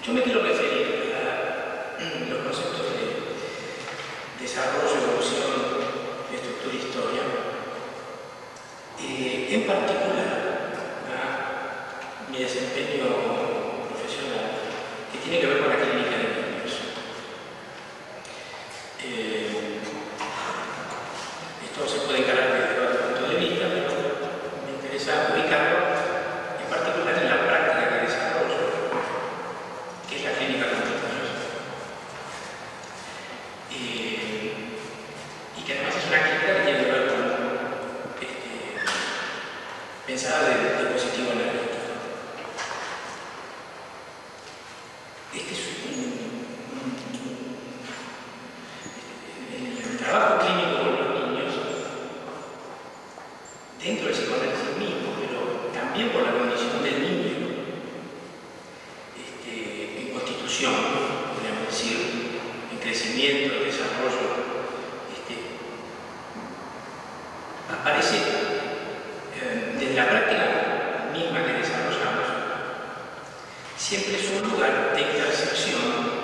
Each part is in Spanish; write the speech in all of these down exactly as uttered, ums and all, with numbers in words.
Yo me quiero referir a los conceptos de desarrollo, evolución, estructura y historia, eh, en particular a mi desempeño profesional, que tiene que ver con la clínica de niños. Eh, esto se puede encarar desde otro punto de vista, pero me interesa ubicarlo en particular en la práctica de desarrollo, que es la clínica comunitaria. Eh, y que además es una clínica que tiene que ver con este, pensada de dispositivo energético. Este es un, un, el trabajo clínico con los niños, dentro del psicoanálisis mismo, pero también por la condición del niño, este, en constitución, podríamos decir, en crecimiento, en desarrollo, este, aparece eh, desde la práctica misma que desarrollamos, siempre es un lugar de intersección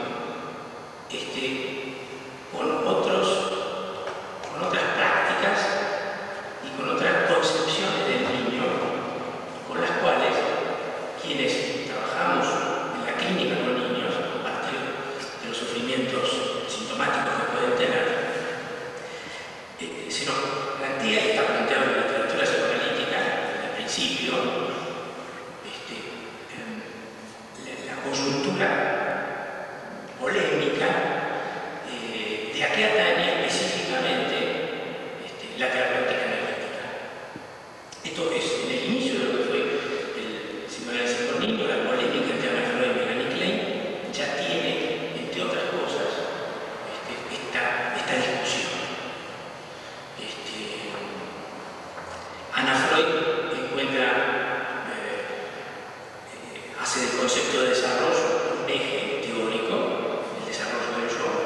este, con, otros, con otras prácticas y con otras concepciones del niño, con las cuales quienes trabajamos en la clínica con niños, a partir de los sufrimientos sintomáticos que pueden tener, eh, se nos plantea y está planteado en la literatura psicoanalítica al principio este, eh, la, la coyuntura polémica eh, de a qué atañe específicamente este, la terapéutica energética. Esto es en el inicio de lo que fue el psicoanálisis con niños, la polémica entre Ana Freud y Melanie Klein ya tiene, entre otras cosas, este, esta, esta discusión. Este, Ana Freud encuentra, eh, hace del concepto de desarrollo un eje teórico, el desarrollo del yo,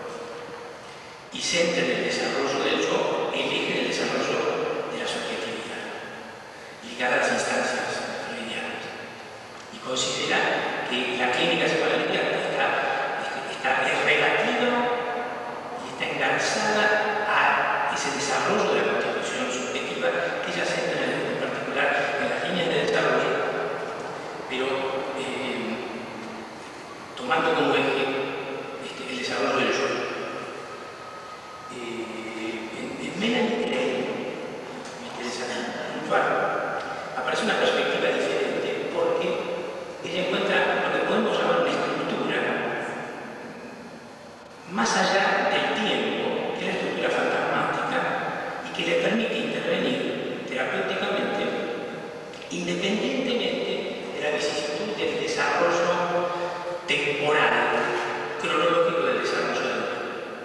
y centra en el desarrollo del yo el eje del desarrollo de la subjetividad, ligada a las instancias freudianas, y considera que la clínica psicoanalítica está, está, es relativa y está engarzada a ese desarrollo de la constitución subjetiva que ella centra en particular en las líneas de desarrollo, pero eh, tomando como eje este, el desarrollo del yo. Eh, en, en Melanie Klein, me interesa puntual, aparece una perspectiva diferente porque ella encuentra lo que podemos llamar una estructura más allá del tiempo, que es la estructura fantasmática y que le permite intervenir terapéuticamente independientemente de la vicisitud del desarrollo temporal, cronológico del desarrollo del niño.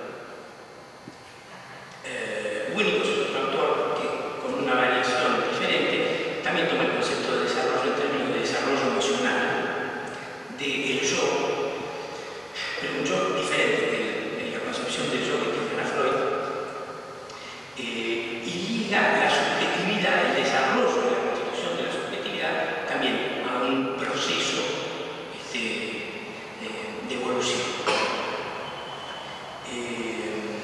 Eh, Winnicott es otro autor que, con una variación diferente, también toma el concepto de desarrollo en términos de desarrollo emocional, del yo, pero un yo diferente de, de la concepción del yo que tiene Ana Freud, eh, y liga la subjetividad, el desarrollo de la constitución de la subjetividad, también a un proceso este, de, de evolución. Eh,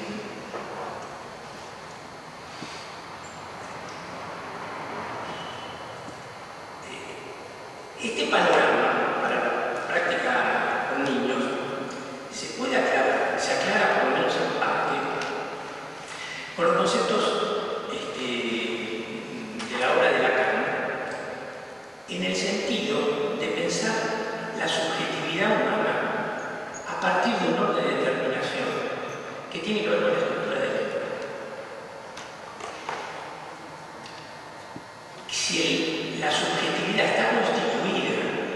Este panorama para la práctica con niños se puede aclarar, se aclara por lo menos en parte con los conceptos este, de la obra de Lacan, en el sentido de pensar la subjetividad humana a partir de un orden de determinación que tiene que ver con la estructura del ego. Si el, la subjetividad está constituida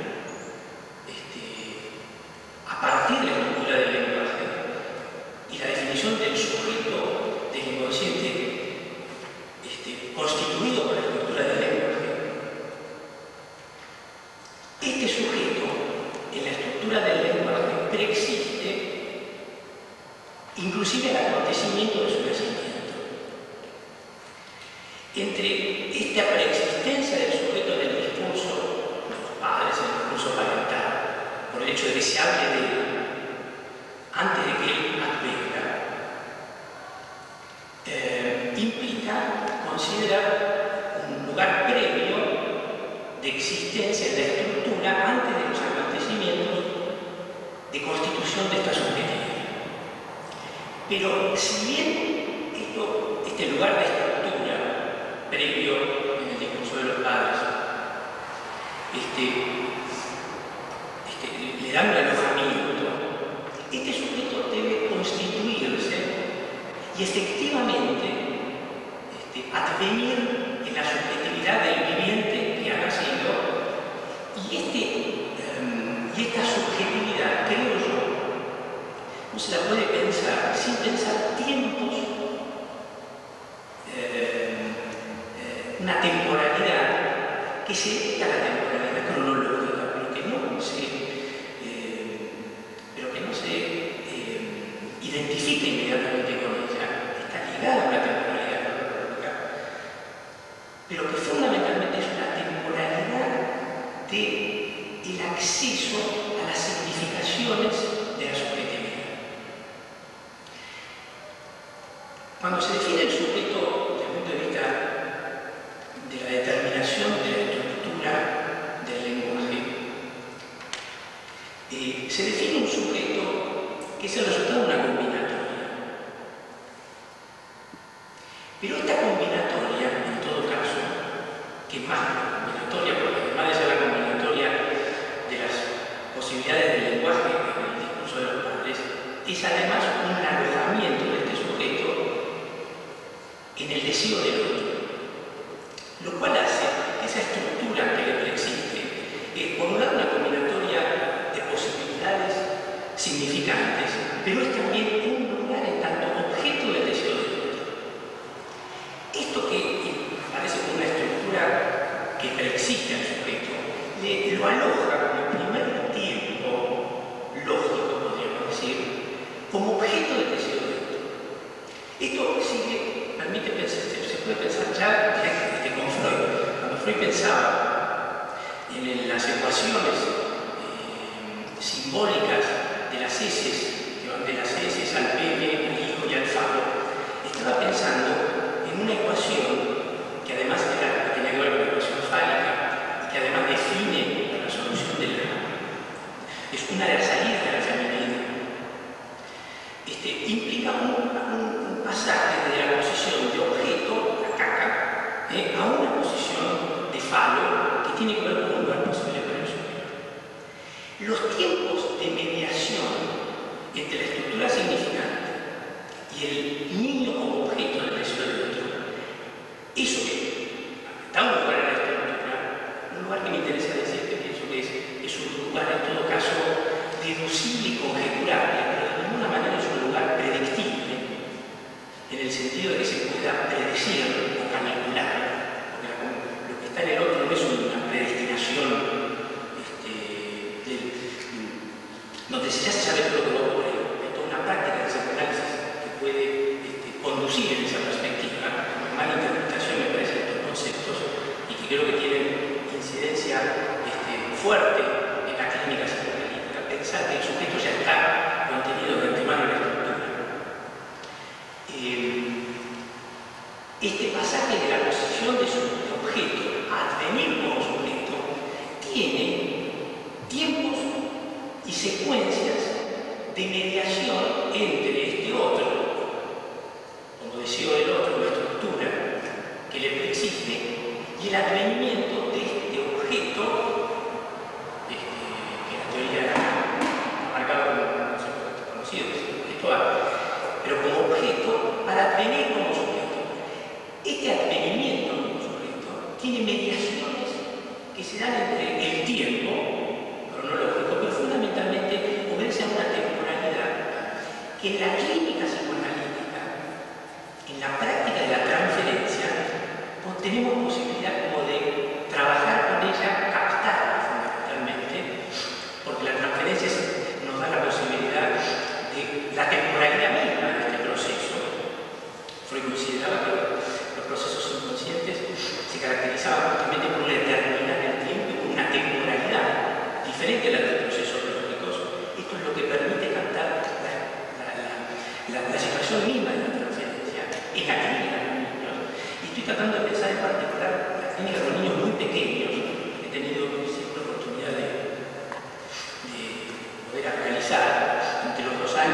este, a partir de la estructura del lenguaje y la definición del sujeto del inconsciente este, constituido por la estructura del lenguaje, este sujeto en la estructura del lenguaje preexiste inclusive el acontecimiento de su nacimiento. Entre esta preexistencia del sujeto del discurso de los padres, el discurso parental, por el hecho de que se hable de él antes de que él advenga, eh, implica considerar un lugar previo de existencia de la estructura antes de los acontecimientos de constitución de esta subjetividad. Pero si bien esto, este lugar de estructura previo en el discurso de los padres este, este, le dan un alojamiento, este sujeto debe constituirse y efectivamente este, advenir en la subjetividad del viviente que ha nacido, y, este, um, y esta subjetividad, creo yo, no se la puede pensar sin pensar tiempos, eh, eh, una temporalidad que se dedica a la temporalidad cronológica, pero que no se, eh, pero que no se eh, identifica inmediatamente con ella, está ligada a una temporalidad cronológica, pero que fundamentalmente es una temporalidad del acceso a las significaciones de la subjetividad. Cuando se define el sujeto desde el punto de vista de la determinación de la estructura del lenguaje, eh, se define un sujeto que es el resultado de una combinatoria. Pero esta combinatoria, en todo caso, que es más que una combinatoria, porque además de ser la combinatoria de las posibilidades del lenguaje en el discurso de los padres, es además un alojamiento de este sujeto en el deseo del otro, lo cual hace que esa estructura que le preexiste, eh, por un lado una combinatoria de posibilidades significantes, pero es también un lugar en tanto objeto del deseo del otro. Esto que parece como una estructura que preexiste al sujeto, le, lo aloja como primer tiempo lógico, podríamos decir, como objeto del deseo del otro. Esto sigue, permite pensar, se puede pensar ya desde con Freud. Cuando Freud pensaba en las ecuaciones eh, simbólicas de las heces, que van de las heces al pene, al hijo y al falo, estaba pensando en una ecuación que además era, que tenía que ver con la ecuación fálica y que además define la resolución de la... es una de las salidas de la feminidad. Este, implica un, un pasaje de la posición de objeto, la caca, eh, a una posición de falo que tiene que ver con un lugar posible para el sujeto. Los tiempos de mediación entre la estructura significante y el niño como objeto del deseo del otro, eso que da un lugar a la estructura, un lugar que me interesa decir que pienso que es, es un lugar en todo caso deducible y conjeturable, pero de ninguna manera es un lugar predictible, en el sentido de que se pueda predecir o calcular, porque la, lo que está en el otro no es una predestinación este, de, donde se ya se sabe todo lo que va a ocurrir. Hay toda una práctica de psicoanálisis que puede este, conducir en esa perspectiva, una mala interpretación me parece de estos conceptos, y que creo que tienen incidencia este, fuerte en la clínica psicoanalítica. Pensar que el sujeto ya está contenido de antemano en la estructura. Eh, este pasaje de la posición de su objeto a advenir como sujeto tiene tiempos y secuencias de mediación entre este otro, como deseo del otro, la estructura que le preexiste, y el advenimiento de este objeto este, que la teoría ha marcado como un concepto conocido, que es el objeto A, pero como objeto para advenir como sujeto. Este advenimiento como sujeto tiene mediaciones que se dan entre el tiempo cronológico, pero fundamentalmente obedece a una temporalidad que en la clínica psicoanalítica, en la práctica de la transferencia, pues tenemos posibilidad como de trabajar con ella, captarla fundamentalmente, porque la transferencia nos da la posibilidad de la temporalidad misma de este proceso. Freud consideraba que los procesos inconscientes se caracterizaban justamente por determinar el tiempo y por una temporalidad diferente a la del proceso biológico.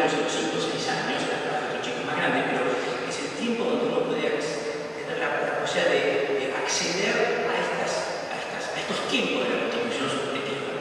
terminamos a los cinco o seis años, a los chicos más grandes, pero es el tiempo donde uno puede tener la, la posibilidad de, de acceder a, estas, a, estas, a estos tiempos de la constitución subjetiva,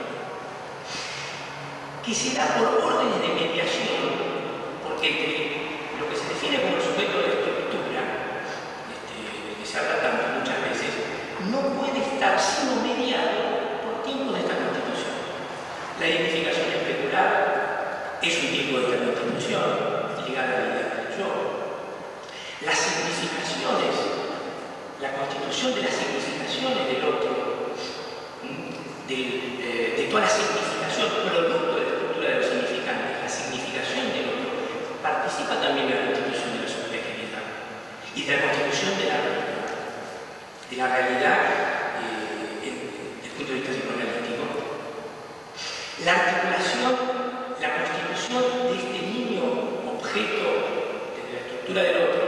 que se da por órdenes de mediación, porque entre lo que se define como el sujeto de estructura, este, de que se habla tanto muchas veces, no puede estar sino mediado por tiempos de esta constitución. La identificación especular es un tipo de esta constitución ligada a la idea del yo. Las significaciones, la constitución de las significaciones del otro, de, de, de toda la significación, producto de la estructura de los significantes, la significación del otro, participa también de la constitución de la subjetividad y de la constitución de la realidad. De la realidad eh, desde el punto de vista psicoanalítico. La articulación, la constitución de este niño objeto de la estructura del otro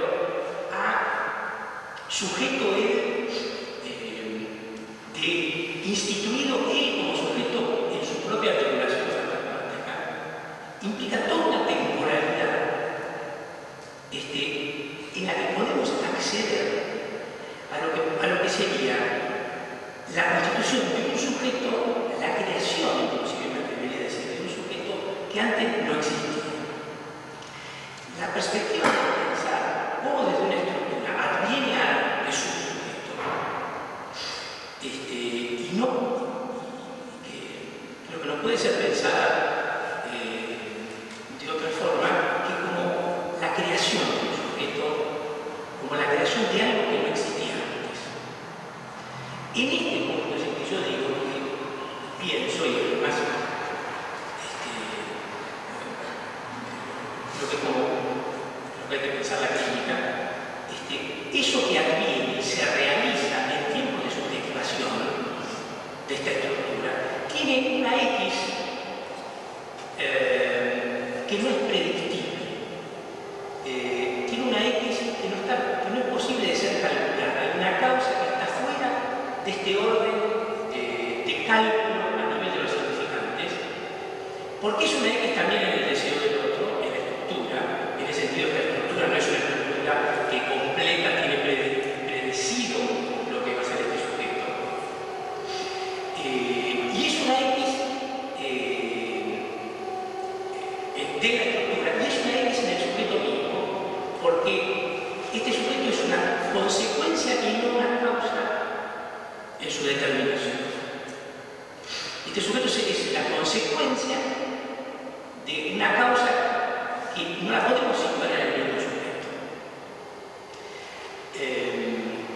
ha sujeto él, eh, de, instituido él como sujeto en su propia articulación fantasmática, implica toda una temporalidad este, en la que podemos acceder a lo, que, a lo que sería la constitución de un sujeto, la creación, inclusive me atrevería a decir, de un sujeto que antes no existía. La perspectiva de pensar cómo desde una estructura adviene a de su sujeto, este, y no, que creo que no puede ser pensada eh, de otra forma que como la creación de un sujeto, como la creación de algo que no existía antes. En este punto es el que yo digo que pienso, y además este, lo que, como, lo que hay que pensar la clínica, este, eso que adviene y se realiza en tiempos de subjetivación de esta estructura tiene una X eh, que no es predictible. Eh, tiene una X que no, está, que no es posible de ser calculada. Hay una causa que está fuera de este orden de, de cálculo a nivel de los significantes, porque es una X también en el deseo del otro, en la estructura, en el sentido que la estructura no es una estructura que completa, tiene predecido lo que va a ser este sujeto. Eh, y es una X eh, de la estructura, y es una X en el sujeto mismo, porque este sujeto es una consecuencia y no una causa en su determinación. Este sujeto es la consecuencia de una causa que no la podemos situar en el mismo sujeto. Eh,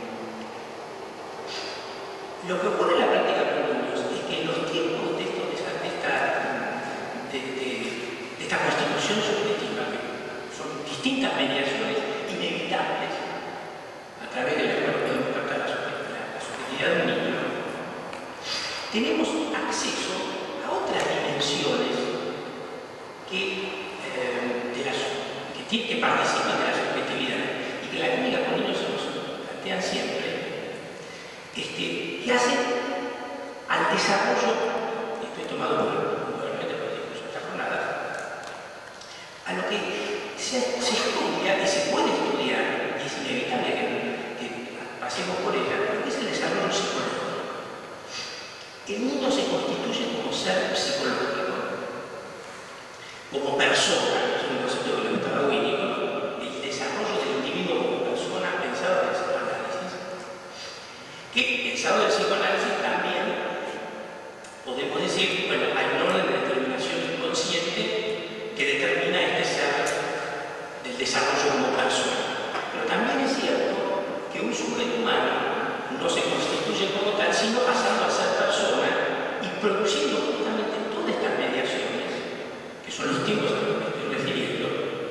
lo que ocurre en la práctica con niños es que en los tiempos de, esto, de, esta, de, esta, de, de, de esta constitución subjetiva, que son distintas mediaciones inevitables a través de las cuales podemos captar la subjetividad de un niño, tenemos acceso a otras dimensiones que, eh, de las, que, que participan de la subjetividad y que la clínica con niños se nos plantean siempre, este, que hacen al desarrollo, esto es tomado probablemente por el discurso de esta jornada, a lo que se, se estudia y se puede estudiar, y es inevitable que, que pasemos por ella, lo que es el desarrollo psicológico. El niño se constituye como ser psicológico, como persona, es un concepto que lo estaba Winnicott, el desarrollo del individuo como persona pensado del psicoanálisis, que pensado del psicoanálisis también podemos decir, bueno, hay un orden de determinación inconsciente que determina este ser del desarrollo como persona. Pero también es cierto que un sujeto humano no se constituye como tal, sino pasando a ser persona y produciendo justamente todas estas mediaciones, que son los tiempos a los que estoy refiriendo,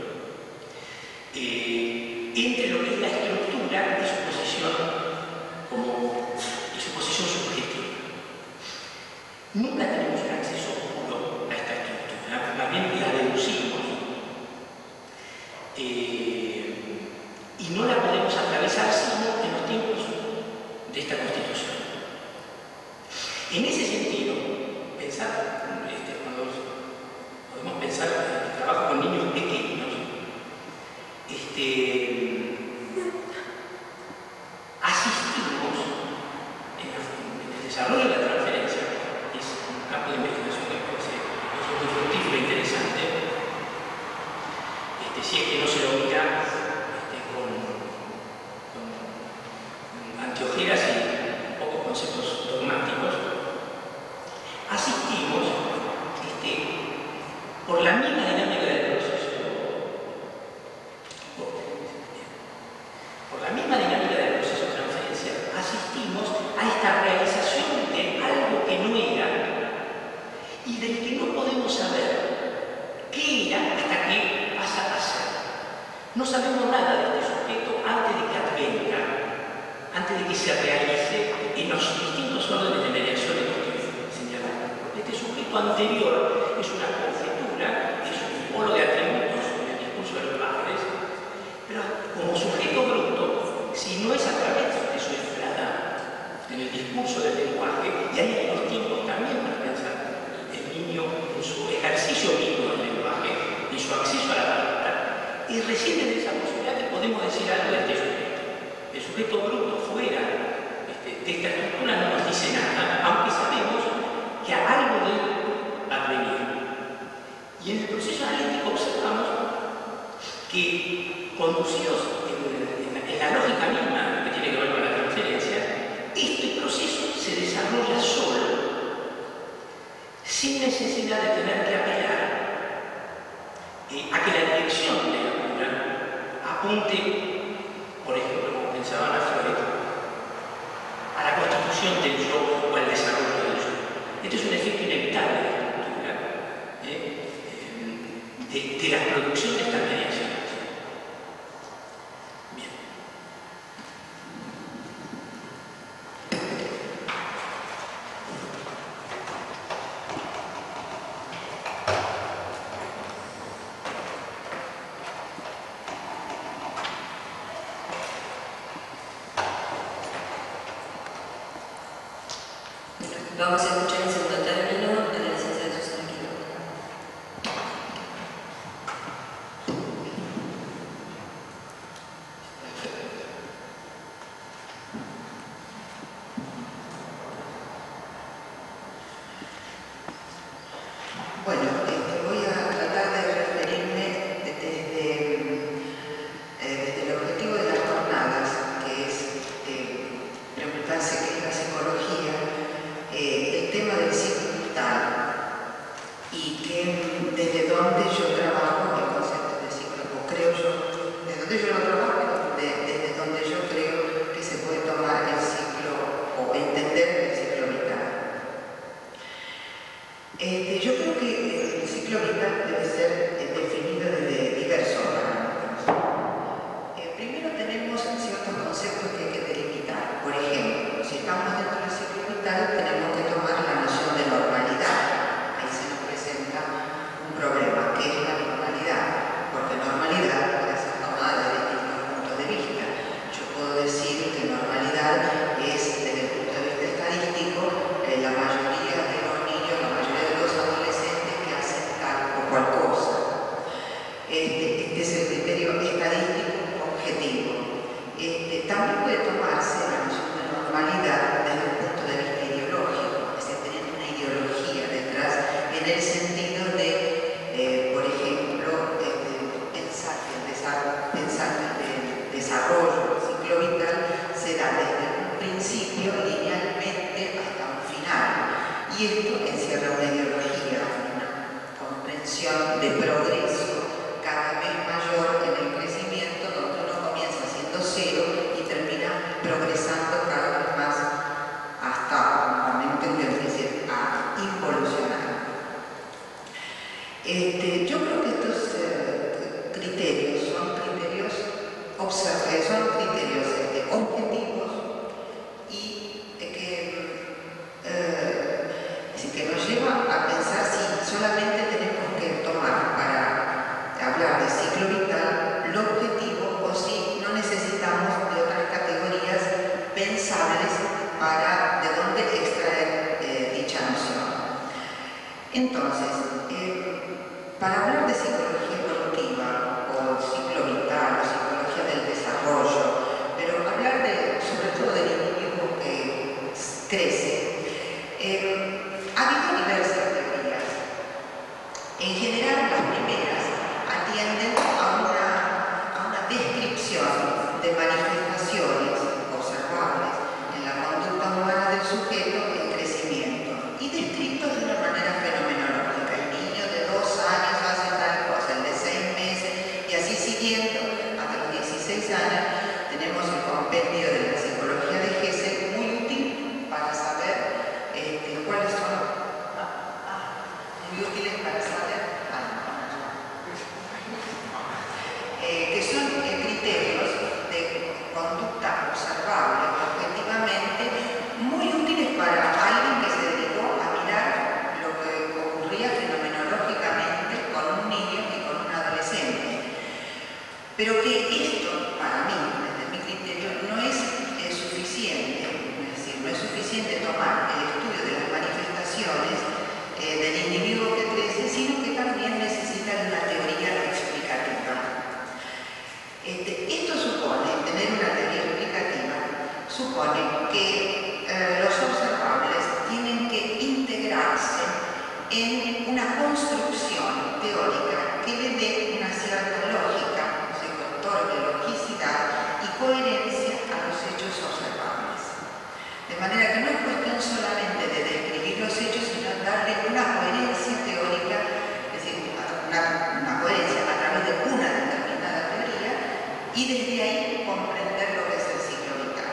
eh, entre lo que es la estructura y su posición como y su posición subjetiva. Nunca tenemos un acceso puro a esta estructura, más bien la deducimos. Eh, y no la podemos atravesar sino en los tiempos de esta Constitución. En ese sentido, pensar, este, cuando podemos pensar si es que no se lo mira este, con, con anteojeras y pocos conceptos dogmáticos, asistimos este, por la misma dinámica del proceso, por la misma dinámica del proceso transferencial, asistimos a esta realización de algo que no era y del que no podemos saber qué era hasta que pasa a ser. No sabemos nada de este sujeto antes de que advenga, antes de que se realice en los distintos órdenes de mediación en los que señalamos. Este sujeto anterior es una conjetura, es un polo de atributos en el discurso de los padres, pero como sujeto bruto, si no es a través de su entrada en el discurso del lenguaje, y ahí hay los tiempos también para pensar el niño en su ejercicio mismo del lenguaje, en su acceso a la palabra, y recién en esa posibilidad que podemos decir algo de este sujeto. El sujeto bruto fuera este, de esta estructura no nos dice nada, aunque sabemos que algo de él va a venir. Y en el proceso analítico observamos que, conducidos en, en, en la lógica misma que tiene que ver con la transferencia, este proceso se desarrolla solo, sin necesidad de tener que apelar eh, a que la dirección de la cura apunte, por ejemplo, como pensaba la Freud, a la constitución del yo o al desarrollo del yo. Este es un efecto inevitable de la cultura, ¿eh? de, de la producción de estas mediaciones. Bien. Vamos a escuchar en segundo término a la licenciada Susana Quiroga. Bueno, este, voy a tratar de referirme desde, eh, desde el objetivo de las jornadas, que es eh, preguntarse qué es la psicología, eh, el tema del ciclo vital y que desde dónde yo trabajo el concepto de ciclo, o creo yo, desde donde yo lo trabajo, de, desde donde yo creo que se puede tomar el ciclo o entender el ciclo vital. Este, yo creo que el ciclo vital debe ser eh, definido desde diversos parámetros. Eh, primero tenemos ciertos conceptos que hay que delimitar. Por ejemplo, si estamos dentro del ciclo vital, tenemos que tomar la noción de normalidad. Ahí se nos presenta un problema, ¿qué es la normalidad? Porque normalidad puede ser tomada desde distintos puntos de vista. Yo puedo decir que normalidad es, desde el punto de vista estadístico, eh, la mayoría de los niños, la mayoría de los adolescentes que hacen tal o cual cosa. Este, este es el criterio estadístico objetivo. Este, también puede tomarse la noción de normalidad desde un punto de vista ideológico, es decir, teniendo una ideología detrás, en el sentido de, eh, por ejemplo, este, pensar que el desarrollo, pensar que el desarrollo del ciclo vital se da desde un principio linealmente hasta un final. Y esto encierra una ideología, una comprensión de progreso cada vez mayor en el crecimiento, donde uno comienza siendo cero y termina progresando cada vez más hasta un momento en que empiece a involucionar. Este, yo creo que estos eh, criterios son criterios, observe, son criterios este, objetivos y eh, que eh, es decir, que nos lleva a pensar si solamente tenemos que tomar para hablar de ciclo vital lo objetivo o si no necesitamos de otras categorías pensables para de dónde extraer eh, dicha noción. Entonces, eh, para hablar de psicología evolutiva o ciclo vital o psicología del desarrollo, pero hablar de, sobre todo del individuo que crece, eh, ha habido diversas teorías. En general, las primeras atienden a una pero que esto, para mí, desde mi criterio, no es eh, suficiente, es decir, no es suficiente tomar el estudio de las manifestaciones eh, del individuo que crece, sino que también necesita una teoría explicativa. Este, esto supone, tener una teoría explicativa, supone que eh, los observables tienen que integrarse en una construcción teórica que le dé una cierta lógica, o sea, que otorgue logicidad y coherencia a los hechos observables. De manera que no es cuestión solamente de describir los hechos, sino darle una coherencia teórica, es decir, una, una coherencia a través de una determinada teoría, y desde ahí comprender lo que es el ciclo vital.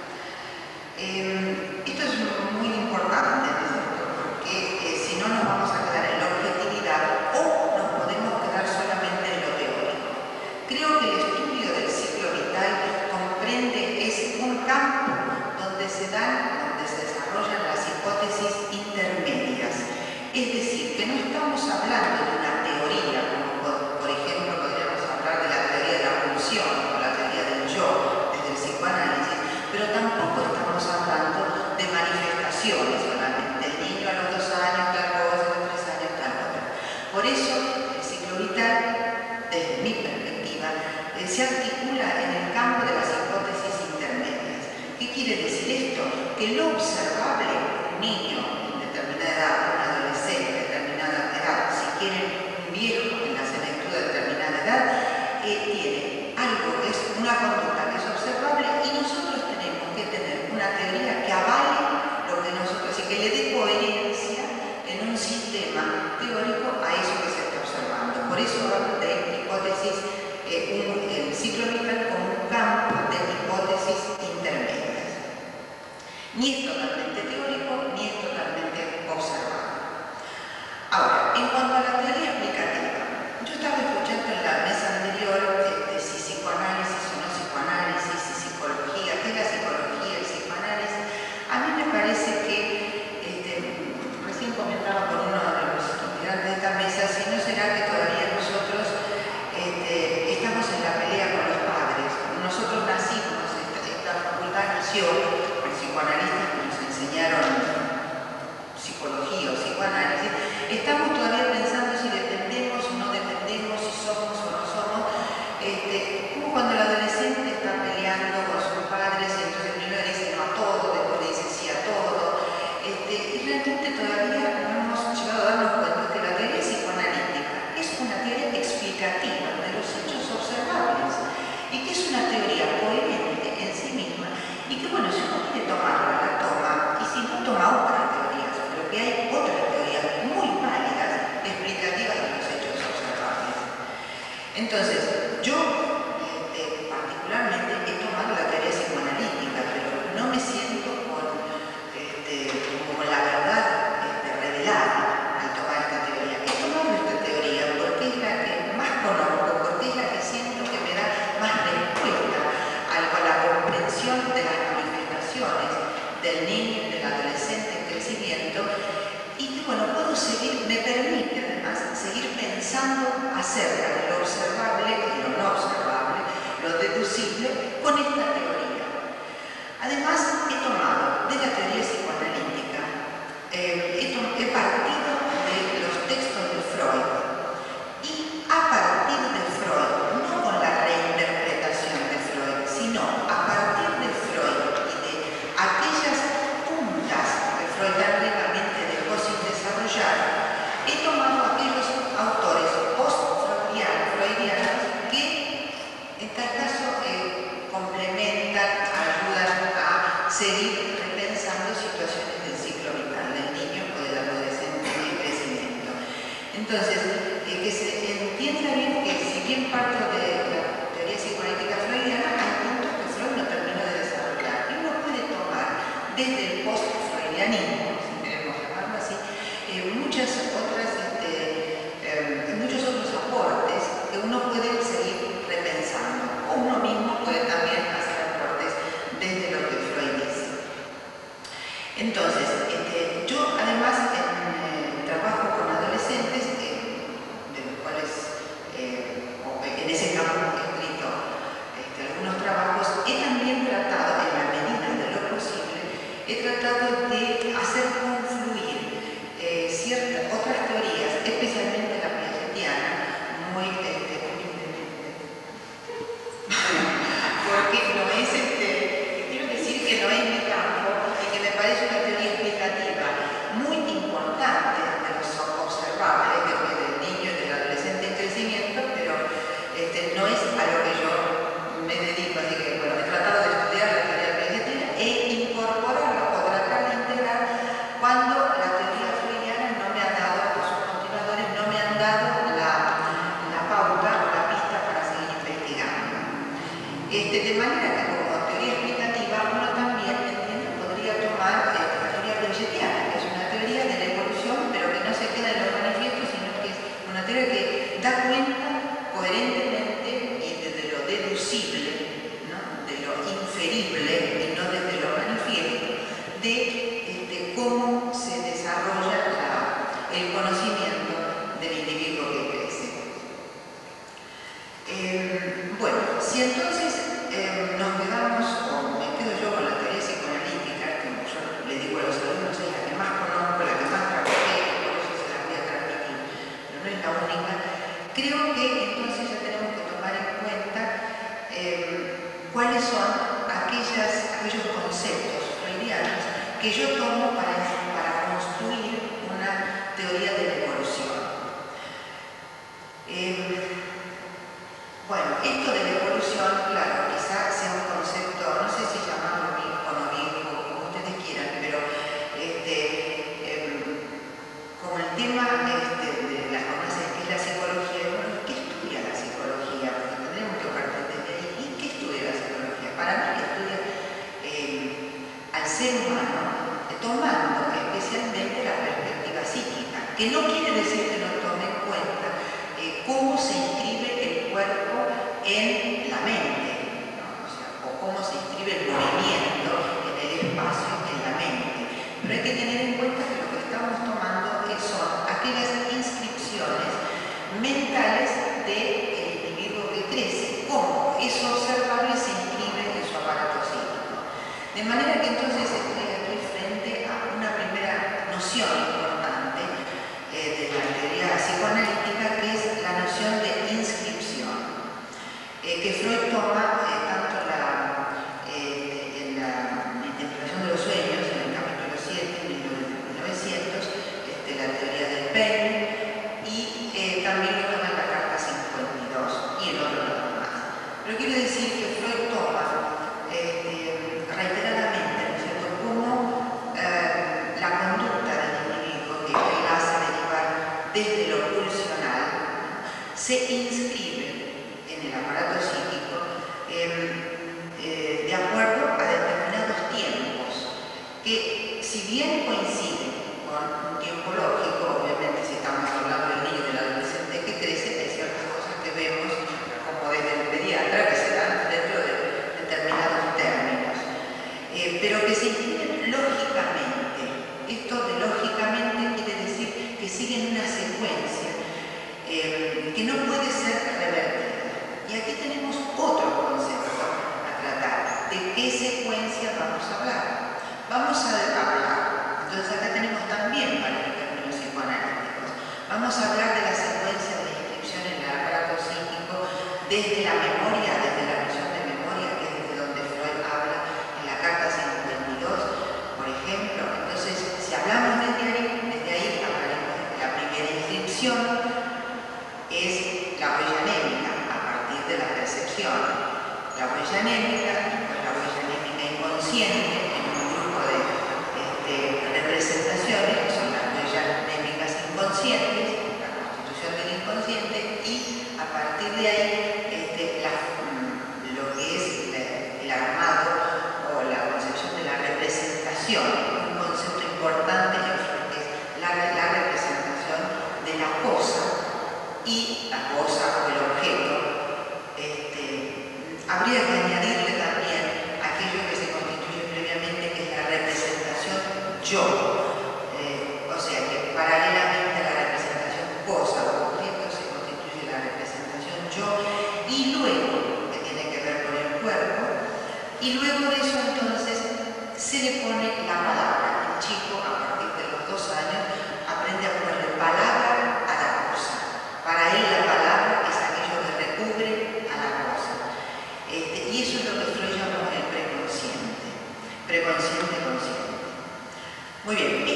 Eh, esto es muy importante, porque eh, si no nos vamos a quedar en la objetividad o nos podemos quedar solamente en lo teórico. Creo que el estudio del ciclo vital comprende, es un campo donde se dan, donde se desarrollan las hipótesis intermedias. Es decir, que no estamos hablando de una teoría, como por, por ejemplo podríamos hablar de la teoría de la pulsión o la teoría del yo desde el psicoanálisis, pero tampoco estamos hablando de manifestaciones solamente. El niño a los dos años, tal cosa, a los tres años, tal otra. Por eso, el ciclo vital, desde mi perspectiva, eh, se articula en el campo de las hipótesis intermedias. ¿Qué quiere decir esto? Que lo observable, un niño en determinada edad, un adolescente en determinada edad, si quieren un viejo en la senectud de determinada edad, eh, tiene algo que es una conducta que es observable y nosotros tenemos que tener una teoría que avale lo que nosotros, y que le dé coherencia en un sistema teórico a eso que se está observando. Por eso hablo de hipótesis, eh, un, el ciclo vital como un campo de hipótesis intermedias. Ni es totalmente teórico, ni es totalmente observado. Ahora, en cuanto a la teoría explicativa, yo estaba escuchando en la mesa anterior de, de si psicoanálisis o no psicoanálisis, si psicología, qué es la psicología, el psicoanálisis. A mí me parece que, este, recién comentaba con uno de los integrantes de esta mesa, si no será que todavía nosotros este, estamos en la pelea con los padres. Nosotros nacimos, esta, esta facultad nació, los psicoanalistas que nos enseñaron psicología o psicoanálisis, estamos todavía pensando si dependemos o no dependemos, si somos o no somos, este, como cuando el adolescente está peleando con sus padres y entonces primero dice no a todo, después dice sí a todo, este, y realmente todavía no hemos llegado a darnos cuenta que la teoría psicoanalítica es una teoría explicativa de los hechos observables y que es una teoría coherente en sí misma y que, bueno, si uno quiere tomarla, la toma, y si no toma otras teorías, pero que hay otras teorías muy válidas explicativas de los hechos observables. Entonces, yo este, particularmente he tomado la teoría psicoanalítica, pero no me siento con, este, como con la verdad este, revelada al tomar esta teoría. He tomado esta teoría porque es la que más conozco, porque es la que siento que me da más respuesta a la comprensión de las manifestaciones del niño y del adolescente en crecimiento, y que, bueno, puedo seguir, me permite además seguir pensando acerca de lo observable y lo no observable, lo deducible, con esta teoría. Además, he tomado de la teoría psicoanalítica, eh, he, he partido de los textos de Freud, y a partir de Freud, no con la reinterpretación de Freud, sino a partir de Freud y de aquellas puntas que Freud tan ricamente dejó sin desarrollar, he tomado aquellos autores post-freudianos que en tal caso eh, complementan, ayudan a seguir repensando situaciones del ciclo vital del niño o del adolescente en crecimiento. Entonces, eh, que se entienda bien que si bien parto de la teoría psicoanalítica freudiana, hay puntos que Freud no terminó de desarrollar y uno puede tomar desde el post-freudianismo, si queremos llamarlo así, eh, muchas otras, este, eh, muchos otros aportes que uno puede seguir repensando, o uno mismo puede también hacer aportes desde lo que Freud dice. Entonces, este, yo además en, eh, trabajo con adolescentes, eh, de los cuales, eh, en ese campo Este, de manera que como teoría explicativa uno también ¿entiendes? Podría tomar eh, la teoría brechetiana, que es una teoría de la evolución, pero que no se queda en los manifiestos, sino que es una teoría que da cuenta coherentemente y desde lo deducible, ¿no? De lo inferible y no desde lo manifiesto, de este, cómo se desarrolla la, el conocimiento del individuo que crece. Eh, bueno, si entonces eh, nos quedamos, o me quedo yo con la teoría psicoanalítica, que yo le digo a los alumnos, es la que más conozco, la que más trabajé, por eso se la voy a transmitir, pero no es la única. Creo que entonces ya tenemos que tomar en cuenta eh, cuáles son aquellas, aquellos conceptos freudianos que yo tomo para, para construir una teoría de la evolución. Eh, Bueno, esto de la evolución, claro, quizás sea un concepto, no sé si llamarlo viejo o no viejo, como ustedes quieran, pero este, eh, como el tema este, de las conoces que es la psicología, bueno, ¿qué estudia la psicología? Porque tendremos que partir desde ahí. ¿Y qué estudia la psicología? Para mí estudia eh, al ser humano, eh, tomando especialmente la perspectiva psíquica, que no quiere decir que no tome en cuenta eh, cómo se inscribe el cuerpo en la mente, ¿no? O sea, o cómo se inscribe el movimiento en el espacio en la mente. Pero hay que tener en cuenta que lo que estamos tomando son aquellas inscripciones mentales del individuo que crece, cómo eso observable se inscribe en su aparato psíquico. De manera que entonces estoy aquí frente a una primera noción importante eh, de la teoría psicoanalítica, que es la noción de inscripción. Eh, que Freud toma eh, tanto la, eh, en la interpretación de los sueños, en el capítulo siete, en mil novecientos, este, la teoría del Penn, y eh, también lo toma en la carta cincuenta y dos y en otro lado más. Pero quiero decir que Freud toma eh, reiteradamente, ¿no es cierto?, como eh, la conducta del individuo que él hace derivar desde lo pulsional, ¿no? Se inscribe en el aparato psíquico eh, eh, de acuerdo a determinados tiempos que, si bien coinciden con un tiempo lógico, obviamente si estamos hablando del niño y del adolescente que crece, hay ciertas cosas que vemos como desde el pediatra que se dan dentro de determinados términos, eh, pero que se inscriben lógicamente. Esto de lógicamente quiere decir que siguen una secuencia eh, que no puede ser revertida. Y aquí tenemos otro concepto a tratar. ¿De qué secuencia vamos a hablar? Vamos a hablar, entonces acá tenemos también para los términos psicoanalíticos, vamos a hablar de la secuencia de inscripción en el aparato psíquico desde la memoria, desde la noción de memoria, que es desde donde Freud habla en la carta cincuenta y dos, por ejemplo. Entonces, si hablamos desde ahí, desde ahí hablaremos de la primera inscripción, es la huella anémica, de la percepción. La huella anémica, pues la huella anémica inconsciente, en un grupo de este, representaciones, que son las huellas anémicas inconscientes, la constitución del inconsciente, y a partir de ahí este, la, lo que es la, el armado o la concepción de la representación, un concepto importante que es la, la representación de la cosa y la cosa o el objeto. Habría que añadirle también aquello que se constituye previamente, que es la representación yo. Eh, o sea que paralelamente a la representación cosa o objeto se constituye la representación yo, y luego, que tiene que ver con el cuerpo, y luego de eso entonces se le pone la palabra. El chico, a partir de los dos años, aprende a ponerle palabra a la cosa. Para él la palabra es aquello que recubre a la cosa. Este, y eso es lo que Freud llama el preconsciente, preconsciente consciente. Muy bien.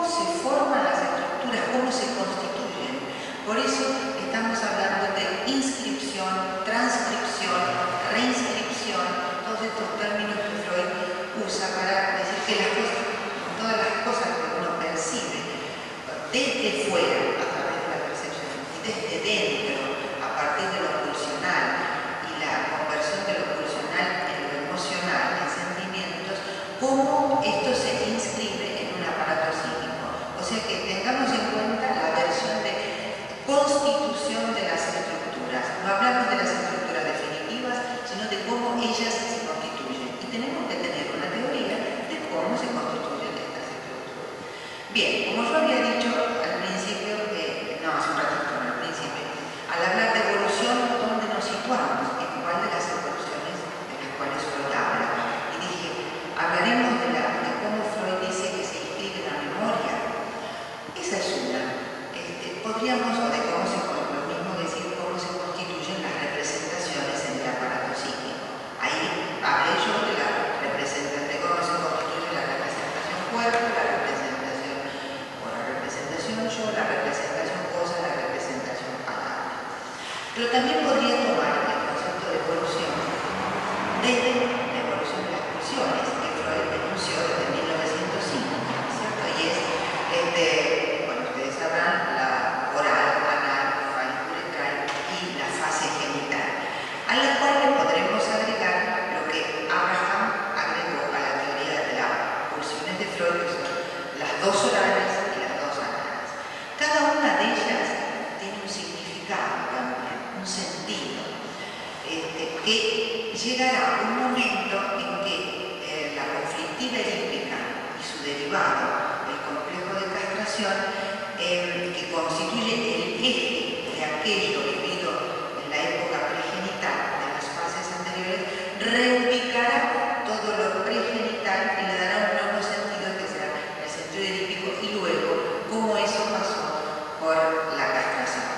se forman las estructuras, cómo se constituyen. Por eso estamos hablando de inscripción, transcripción, reinscripción, todos estos términos que Freud usa para decir que las cosas, todas las cosas que uno percibe desde fuera, a través de la percepción, y desde dentro, a partir de lo pulsional, y la conversión de lo pulsional en lo emocional, en sentimientos, cómo esto se inscribe en un aparato psíquico. O sea que tengamos en cuenta la versión de constitución de las estructuras. No hablamos de las estructuras definitivas, sino de cómo ellas se constituyen. Y tenemos que tener una teoría de cómo se constituyen estas estructuras. Bien, como yo había dicho al principio, eh, no, hace un ratito, no, al principio, al hablar de evolución, ¿dónde nos situamos? ¿En cuál de las evoluciones de las cuales Freud habla? Y dije, hablaremos de, la, de cómo Freud dice que se inscribe en la memoria. Esa es una. Este, podríamos, o de cómo se, lo mismo decir, cómo se constituyen las representaciones en el aparato psíquico. Ahí hablé yo de la representación, de cómo se constituye la representación cuerpo, la representación, o la representación yo, la representación cosa, la representación palabra. Pero también podría tomar el concepto de evolución desde la evolución de las pulsiones que Freud denunció desde mil novecientos cinco, ¿cierto? Y es, este, bueno, ustedes sabrán, la oral, anal, faringuretral y la fase genital, a la cual le podremos agregar lo que Abraham agregó a la teoría de las pulsiones de Freud, que son las dos orales y las dos anales. Cada una de ellas tiene un significado también, un sentido, este, que llegará un momento en que eh, la conflictiva edípica y su derivado, el complejo de castración, eh, que constituye el eje de aquello vivido en la época pregenital de las fases anteriores, reubicará todo lo pregenital y le dará un nuevo sentido que será el sentido edípico, y luego cómo eso pasó por la castración.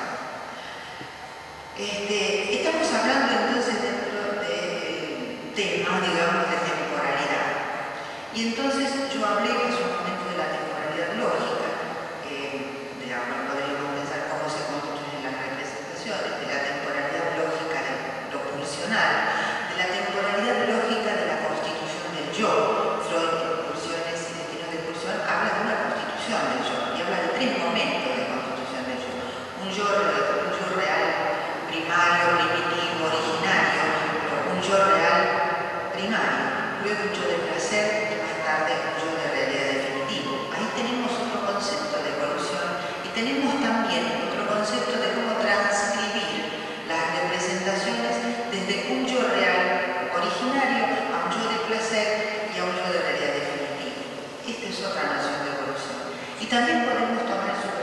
Este, estamos hablando entonces dentro del tema, digamos, de temporalidad. Y entonces yo hablé hace un momento de la temporalidad lógica, eh, de la cual podríamos pensar cómo se constituyen las representaciones, de la temporalidad lógica de lo pulsional, de la temporalidad lógica de la constitución del yo. Freud, en Pulsiones y Destinos de Pulsión, habla de una constitución del yo, y habla de tres momentos de constitución del yo. Un yo, un yo real, primario, primitivo, originario, un yo real primario, luego un yo de placer, y más tarde un yo de realidad definitivo. Ahí tenemos otro concepto de evolución, y tenemos también otro concepto de cómo transcribir las representaciones desde un yo real originario a un yo de placer y a un yo de realidad definitivo. Esta es otra noción de evolución. Y también podemos tomar su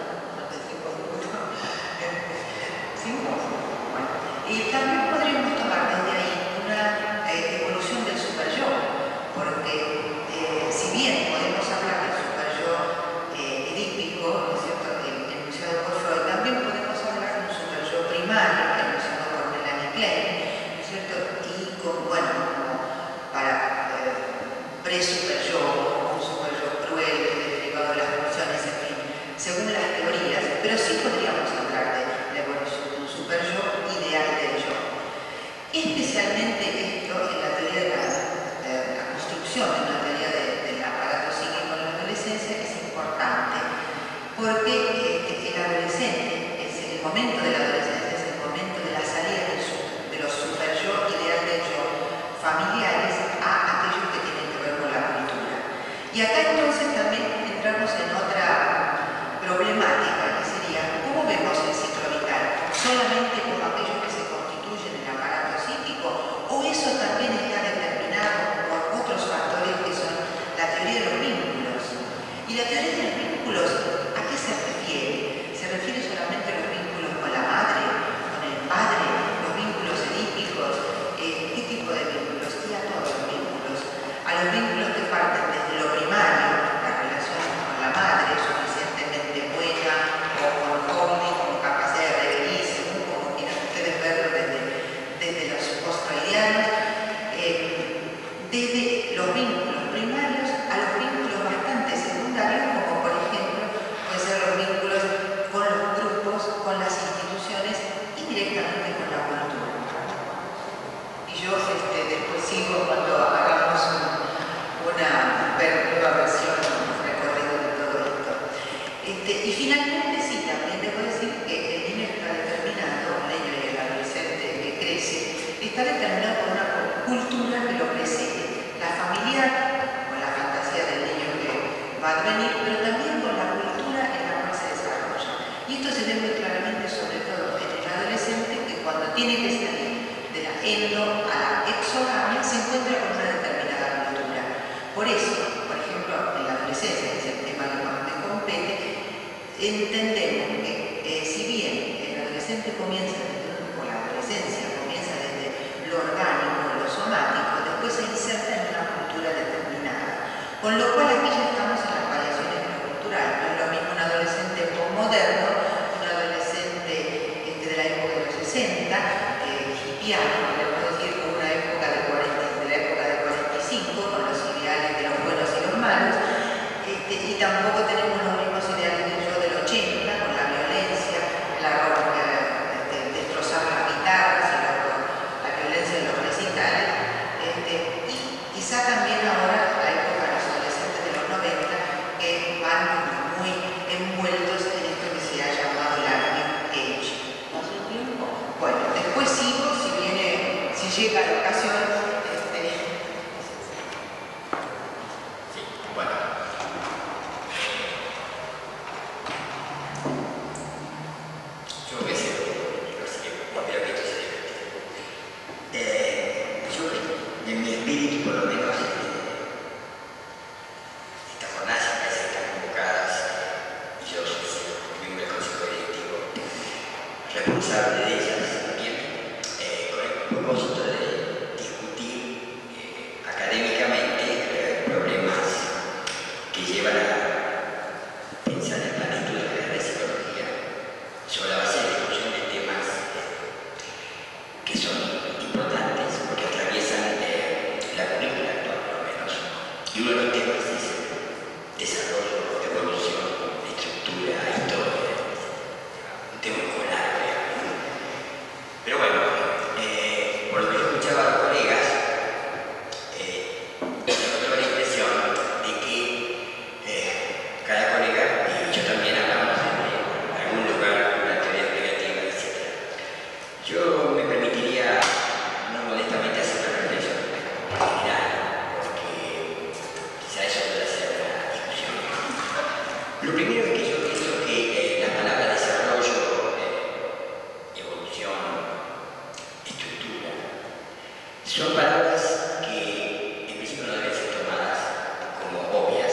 y también podríamos tomar desde ahí una eh, evolución del superyo, porque eh, si bien podemos hablar del superyo eh, edípico, ¿no es cierto?, enunciado por Freud, también podemos hablar de un superyo primario, enunciado por Melanie Klein, ¿no es cierto?, y con, bueno, como para eh, pre-superyo, un superyo cruel, derivado de las pulsiones, en fin, según las teorías, pero sí podríamos hablar de la evolución de un superyo ideal del yo. Especialmente esto en la teoría de la, de la construcción, en la teoría de, del aparato psíquico en la adolescencia, es importante, porque eh, el adolescente, es el momento de la adolescencia, es el momento de la salida del, de los superyo ideal del yo familiares a aquellos que tienen que ver con la cultura. Y acá entonces también entramos en otra problemática, que sería cómo vemos el ciclo vital, solamente como aquellos que se constituyen en el aparato psíquico, o eso también está determinado por otros factores que son la teoría de los vínculos. Y la teoría de los vínculos, ¿a qué se refiere? ¿Se refiere solamente a los vínculos con la madre, con el padre, los vínculos edípicos? Eh, ¿Qué tipo de vínculos? Y a todos los vínculos. A los vínculos que parten desde lo primario, la relación con la madre, suficientemente buena, o con holding, con capacidad de revelar, según como quieran ustedes verlo desde, desde los postroideanos, eh, desde los vínculos primarios a los vínculos bastante secundarios, como va a venir, pero también con la cultura en la cual se desarrolla. Y esto se ve muy claramente, sobre todo en el adolescente, que cuando tiene que salir de la endo a la exogamia se encuentra con una determinada cultura. Por eso, por ejemplo, en la adolescencia, que es el tema que más me compete, entendemos que eh, si bien el adolescente comienza desde, o la adolescencia comienza desde lo orgánico, lo somático, después se inserta en una cultura determinada. Con lo cual aquí ya estamos en las variaciones de lo cultural. No es lo mismo un adolescente postmoderno, un adolescente este, de la época de los sesenta, eh, hippiano, podemos decir, con una época de, cuarenta, de la época de cuarenta y cinco, con los ideales de los buenos y los malos, este, y tampoco tenemos los mismos ideales del yo del ochenta, con la violencia, la ropa, este, destrozar las guitarras, y la, la violencia de los recitales, este, y quizá también ahora la época de los adolescentes de los noventa, que van muy envueltos en esto que se ha llamado la New Age. ¿Hace tiempo? Bueno, después sigo, si viene, si llega la ocasión. Este... Sí, bueno. Yo voy a decir, así que espero que esto se divierte. Eh, yo, en mi espíritu, por lo menos, estas jornadas me parecen que están convocadas, y yo soy miembro del Consejo Directivo, responsable de ellas también, eh, con el propósito de discutir eh, académicamente eh, problemas que llevan a pensar en la lectura de la psicología sobre la base de discusión de temas eh, que son importantes porque atraviesan eh, la currícula actual, por lo menos. Y uno de los temas es el desarrollo, evolución, estructura, historia, un tema un poco largo, digamos. Pero bueno, eh, por lo que yo escuchaba a los colegas, eh, yo tengo la impresión de que eh, cada colega y yo también hablamos de algún lugar, una teoría explicativa, etcétera. Yo me permitiría, no modestamente, hacer una reflexión general, porque quizá eso pueda ser una discusión. Lo primero es que yo pienso que eh, las palabras desarrollo, eh, evolución, estructura, son palabras que en principio no deben ser tomadas como obvias.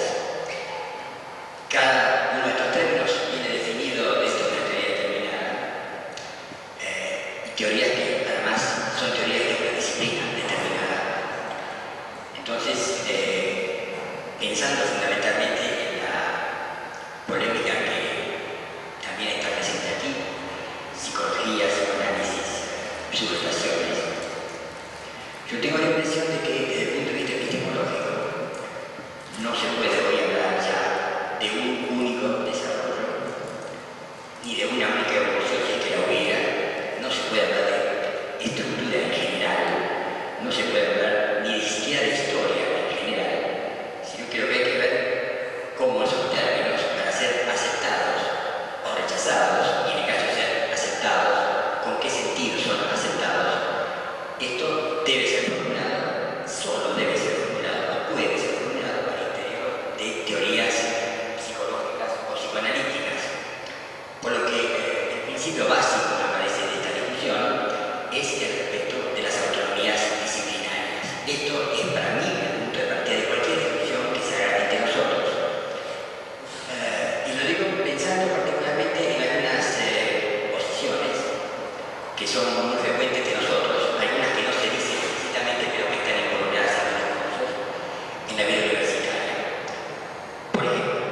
Cada uno de estos términos viene definido dentro de una teoría determinada, eh, y teorías que además son teorías de una disciplina determinada. Entonces, eh, pensando fundamentalmente en la polémica que también está presente aquí, psicología, psicoanálisis, subestaciones, yo tengo la impresión de que desde el punto de vista epistemológico no se puede hoy hablar ya de un único desarrollo ni de una única evolución, si es que la hubiera. No se puede hablar de estructura en general, no se puede hablar ni siquiera de historia en general, sino que lo que hay que ver cómo esos términos, para ser aceptados o rechazados, y en el caso de ser aceptados, con qué sentido son aceptados. Esto debe ser formulado, solo debe ser formulado, o puede ser formulado al interior de teorías psicológicas o psicoanalíticas. Por lo que eh, el principio básico, me parece, de esta discusión es el respeto de las autonomías disciplinarias. Esto es para mí el punto de partida de cualquier discusión que se haga entre nosotros. Eh, y lo digo pensando particularmente en algunas eh, posiciones que son muy frecuentes de nosotros, algunas que no se dicen explícitamente, pero que están involucradas en los discursos en la vida universitaria. Por ejemplo,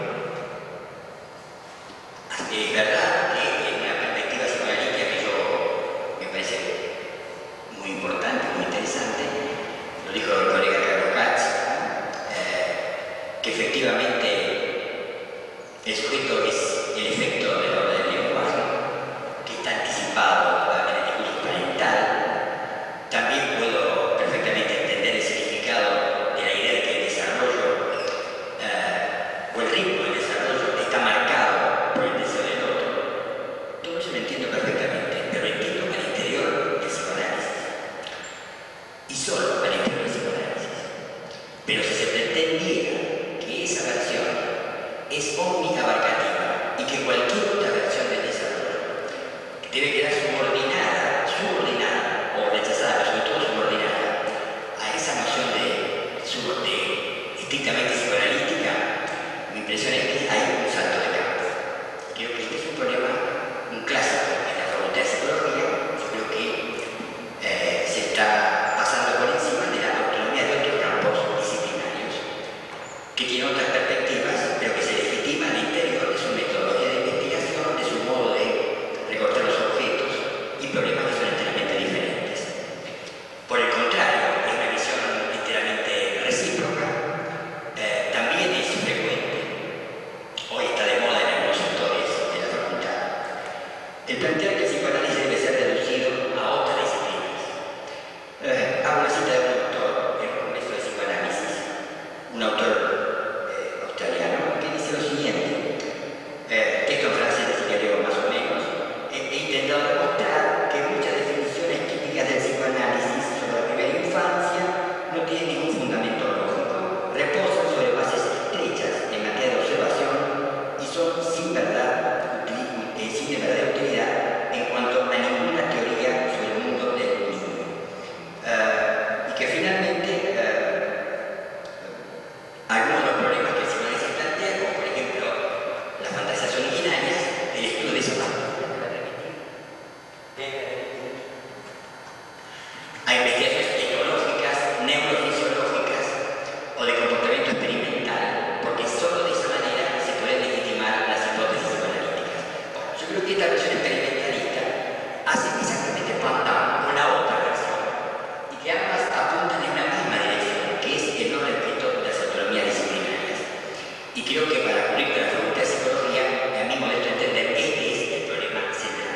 es verdad que en una perspectiva psicoanalítica que yo me parece muy importante, muy interesante, lo dijo el colega Carlos Katz, eh, que efectivamente el sujeto es el efecto de la obra del lenguaje, que está anticipado en el discurso parental. También puedo perfectamente entender el significado de la idea de que el desarrollo eh, o el ritmo del desarrollo está marcado por el deseo del otro. Todo eso lo entiendo perfectamente, pero entiendo al interior del psicoanálisis. Y solo al interior del psicoanálisis. Pero si se pretendiera que esa versión es omniabarcativa y que cualquier otra versión del desarrollo debe quedar subordinada, subordinada o rechazada, sobre todo subordinada a esa noción de, de estrictamente psicoanalítica. Mi impresión es que hay un salto de campo. Creo que este es un problema, un clásico en la Facultad de Psicología. Yo creo que eh, se está pasando por encima de la autonomía de otros campos disciplinarios que tienen otras perspectivas, pero que se legitiman al interior de su metodología de investigación, de su modo de recortar los objetos y problemas que son enteramente diferentes. Por el contrario, es una visión enteramente recíproca. Eh, también es frecuente, hoy está de moda en algunos sectores de la facultad, el plantear que el psicoanálisis debe ser reducido a otras disciplinas. Eh, hago una cita de un autor en el Congreso de Psicoanálisis, un autor eh, australiano, que dice lo siguiente, eh, texto en francés, así que leo más o menos: he, he intentado demostrar que muchas definiciones típicas del psicoanálisis sobre la primera infancia no tienen ningún fundamento lógico, reposan sobre bases estrechas en materia de observación y son sin verdad, eh, sin de verdadera utilidad en cuanto a ninguna teoría sobre el mundo del niño. Uh, y que finalmente uh, algunos de los problemas que el psicoanálisis plantea, como por ejemplo las fantasías originarias, el estudio de esas a investigaciones etológicas, neurofisiológicas o de comportamiento experimental, porque solo de esa manera se pueden legitimar las hipótesis psicoanalíticas. Bueno, yo creo que esta versión experimentalista hace exactamente pandan con la otra versión y que ambas apuntan en la misma dirección, que es el no respeto de las autonomías disciplinarias. Y creo que para cubrir con la Facultad de Psicología, a mi modesto entender, este es el problema central.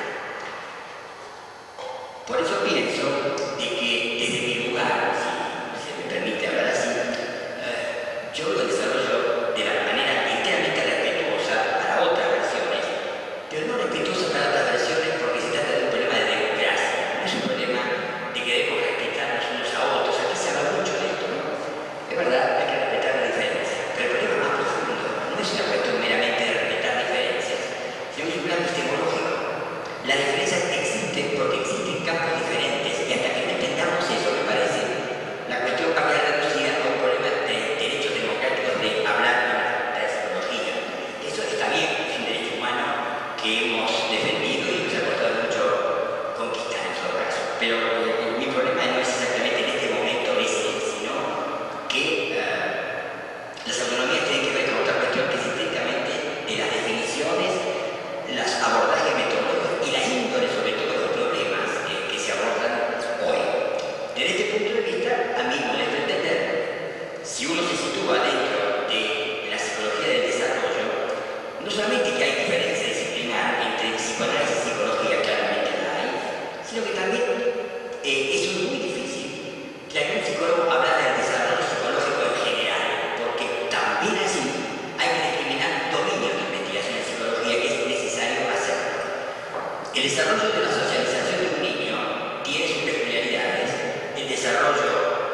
Por eso pienso de que desde mi lugar, si se me permite hablar así, eh, yo lo desarrollo de la manera enteramente respetuosa para otras versiones, pero no respetuosa para otras versiones porque se trata de un problema de democracia, no es un problema de que debemos respetarnos unos a otros. Aquí se habla mucho de esto, ¿no? Es verdad, hay que respetar la diferencia, pero el problema más profundo no es una cuestión meramente de respetar diferencias, sino es un plan epistemológico. Las diferencias existen porque existen campos diferentes y hasta que no entendamos eso, me parece, la cuestión va a quedar reducida a un problema de derechos democráticos de hablar de una facultad de psicología. Eso está bien, es un derecho humano que hemos defendido y nos ha costado mucho conquistar en todo caso. Pero eh, mi problema no es exactamente en este momento ese, sino que uh, las autonomías tienen que ver con otra cuestión que es estrictamente de las definiciones, los abordajes metodológicos y la índole sobre todo los problemas eh, que se abordan hoy. Desde este punto de vista, a mí me molesta entender, si uno se sitúa dentro de la psicología del desarrollo, no solamente que hay diferencia disciplinar entre psicoanálisis y psicología, claramente la hay, sino que también eh, eso es muy difícil que algún psicólogo hablara del desarrollo psicológico en general, porque también así hay que discriminar dominios de investigación en psicología que es necesario hacerlo. El desarrollo de la socialización de un niño tiene sus peculiaridades, el desarrollo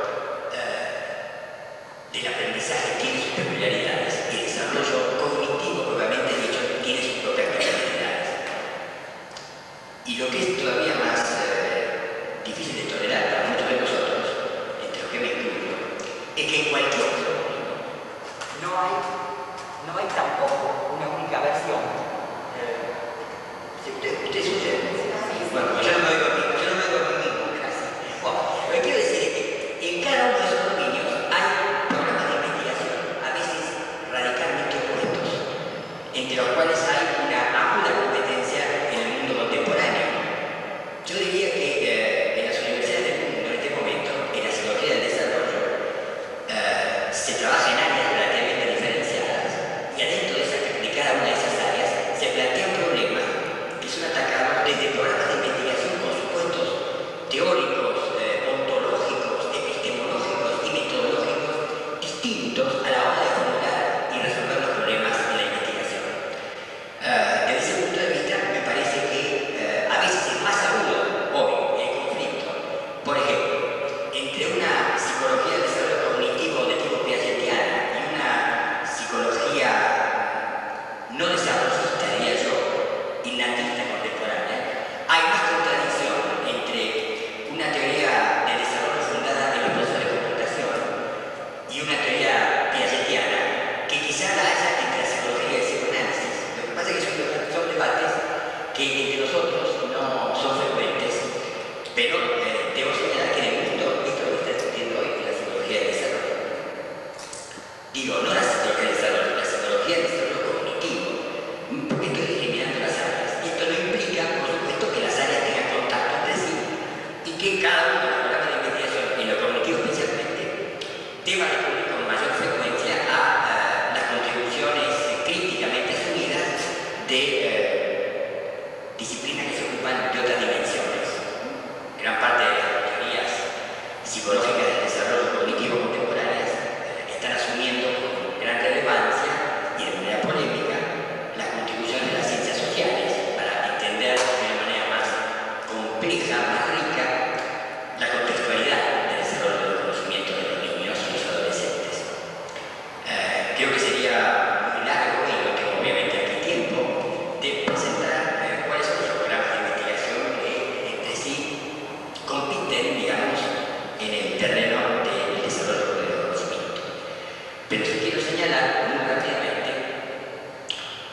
eh, del aprendizaje tiene sus peculiaridades, el desarrollo cognitivo, propiamente dicho, tiene sus propias peculiaridades. Y lo que es todavía más eh, difícil de tolerar para muchos de nosotros, entre los que me incluyo, es que en cualquier otro no hay, no hay tampoco una única versión. Ustedes usted oyen. Bueno, yo no me oigo a mí, yo no me oigo a mí mismo casi. Bueno, lo que quiero decir es que en cada uno de esos dominios hay programas de investigación, a veces radicalmente opuestos, entre los cuales hay una aguda competencia en el mundo contemporáneo. Yo diría que eh, en las universidades del mundo, en este momento, en la psicología del desarrollo, eh, se trabaja en áreas relativamente diferenciadas y adentro de, esa, de cada una de esas áreas se plantean problemas que son atacados desde programas de investigación con supuestos teóricos, eh, ontológicos, epistemológicos y metodológicos distintos a la hora de formular y resolver los problemas de la investigación. Uh,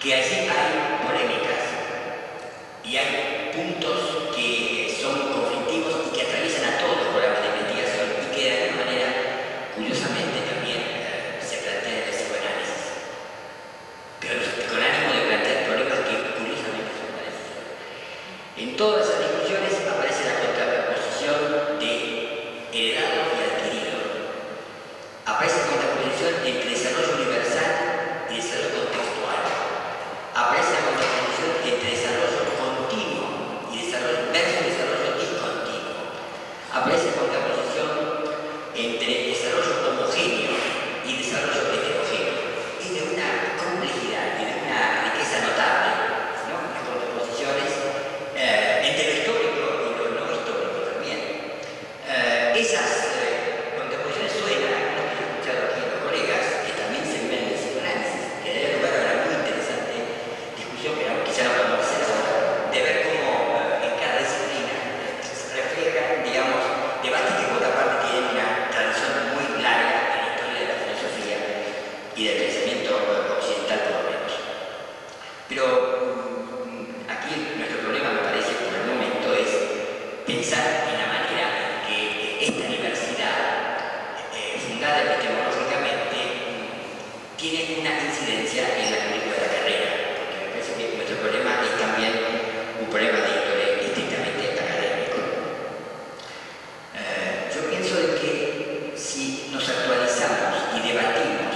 que allí hay polémicas y hay puntos que son conflictivos y que atraviesan a todos los programas de investigación y que de alguna manera, curiosamente, también eh, se plantean en el psicoanálisis. Pero con ánimo de plantear problemas que curiosamente son parecidos. En todas esas discusiones aparece la contraposición de heredado y adquirido. Aparece la contraposición entre desarrollo universal y desarrollo contextual. Aparece la contraposición entre desarrollo continuo y desarrollo versus desarrollo discontinuo. Aparece la contraposición entre desarrollo homogéneo y desarrollo heterogéneo. Es de una complejidad y de una riqueza notable, ¿no? Las contraposiciones eh, entre lo histórico y lo no histórico también. Eh, esas eh, contraposiciones suenan, como he escuchado aquí a los colegas, que también se ven en el psicoanálisis, que daría lugar a una muy interesante discusión, que quizá no podemos hacer ahora, de ver cómo eh, en cada disciplina se reflejan, digamos, debates que por otra parte tienen una tradición muy larga en la historia de la filosofía y del pensamiento occidental por lo menos. Pero mm, aquí nuestro problema, me parece, por el momento, es pensar en la manera en que eh, esta diversidad, eh, fundada epistemológicamente, mm, tiene una incidencia en la currícula de la carrera, porque me parece que nuestro problema es también un problema de índole estrictamente académico. Eh, yo pienso de que si nos actualizamos y debatimos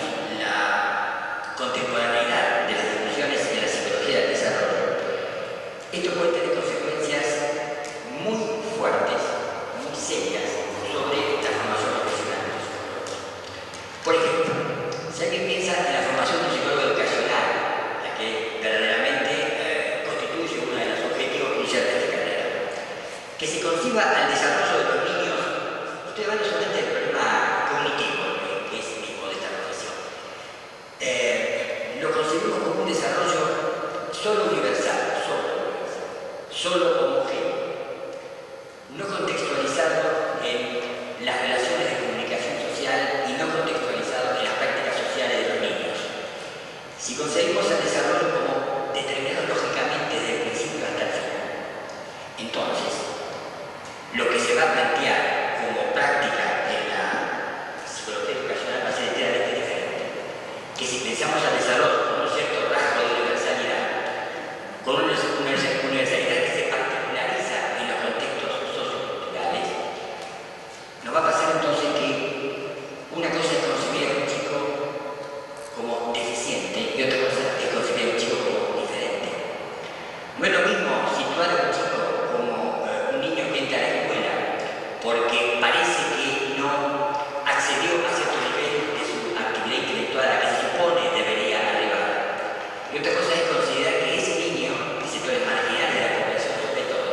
la contemporaneidad de las discusiones en la psicología del desarrollo, esto puede tener consecuencias muy fuertes, muy serias, sobre la formación profesional de los psicólogos. Por ejemplo, si alguien piensa en la formación de un psicólogo educacional, la que verdaderamente eh, constituye uno de los objetivos cruciales de la carrera, que se conciba al desarrollo de los niños, estoy hablando solamente del problema cognitivo, que es el mismo de esta profesión. Eh, lo concebimos como un desarrollo solo universal, solo universal, solo homogéneo, no contextualizado en las relaciones de comunicación social y no contextualizado en las prácticas sociales de los niños. Si concebimos el desarrollo como determinado lógicamente desde el principio hasta el final, entonces lo que se va a plantear como práctica en la psicología educacional va a ser enteramente diferente. Que si pensamos al desarrollo con un cierto rasgo de universalidad, con una universalidad que se particulariza en los contextos socioculturales, nos va a pasar entonces que una cosa es concebir a un chico como deficiente y otra cosa es concebir a un chico como diferente. No es lo mismo situar a un chico como eh, un niño que entra a la escuela porque parece que no accedió a cierto nivel de su actividad intelectual a la que se supone debería arribar. Y otra cosa es considerar que ese niño, que es sectores marginales de la población sobre todo,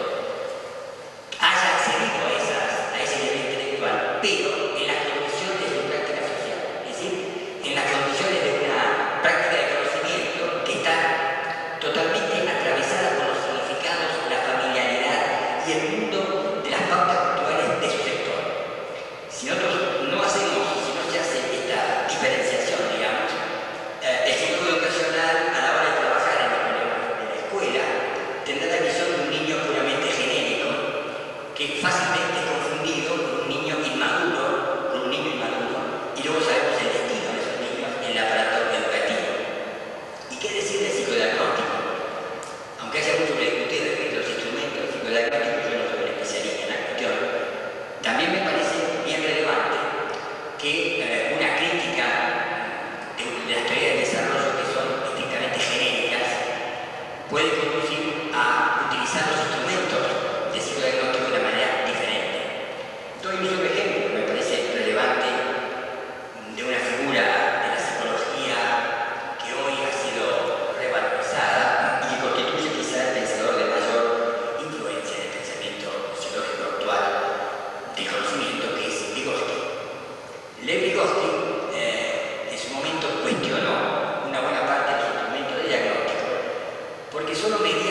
haya accedido a, esas, a ese nivel intelectual, pero en las condiciones de su práctica social, es decir, en las condiciones de una práctica de conocimiento que está totalmente atravesada por los significados, la familiaridad y el mundo de las pautas culturales de su sector. Si nosotros no hacemos, si no se hace esta diferenciación, digamos, eh, el psicólogo educacional a la hora de trabajar en los problemas de la escuela tendrá la visión de un niño puramente genérico que fácilmente es confundido con un niño inmaduro, con un niño inmaduro, y luego sabemos el destino de esos niños en el aparato educativo. ¿Y qué decir del psicodiagnóstico? Aunque haya mucho que discutir respecto a los instrumentos del psicodiagnóstico, yo no soy un especialista en la cuestión, también me parece bien relevante que eh, una crítica de, de las teorías del desarrollo que son estrictamente genéricas puede conducir a utilizar los instrumentos de psicodiagnóstico de una manera diferente. Doy un solo ejemplo que me parece relevante de una figura de la psicología que hoy ha sido revalorizada y que constituye quizá el pensador de mayor influencia en el pensamiento psicológico actual del conocimiento, que es Vygotsky. Lev Vygotsky eh, en su momento cuestionó una buena parte de los instrumentos de diagnóstico porque solo medía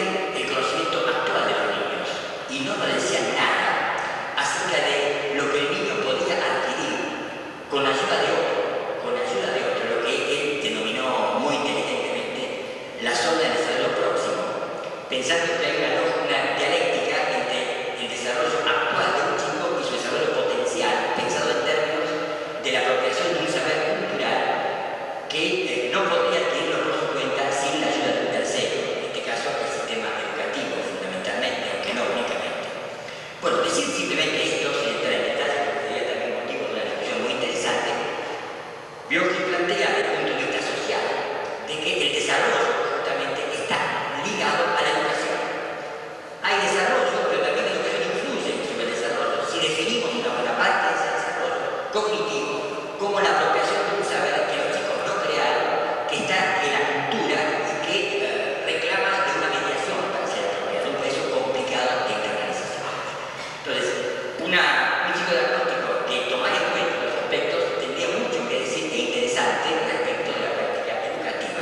pensando que hay una, una dialéctica entre el desarrollo actual de un chico y su desarrollo potencial, pensado en términos de la apropiación de un saber cultural que eh, no podría adquirirlo por su cuenta sin la ayuda de un tercero, en este caso el sistema educativo fundamentalmente, aunque no únicamente. Bueno, decir simplemente esto, sin entrar en detalle, porque sería también motivo de una discusión muy interesante, Bjork plantea desde el punto de vista social de que el desarrollo justamente está ligado a la educación. Hay desarrollo, pero también la educación influye sobre el desarrollo. Si definimos una buena parte de ese desarrollo cognitivo como la apropiación de un saber que los chicos no crearon, que está en la cultura y que eh, reclama de una mediación para ser apropiado, un proceso complicado de internalización. Entonces, una, un psicodiagnóstico que tomara en cuenta los aspectos tendría mucho que decir e interesante respecto de la práctica educativa.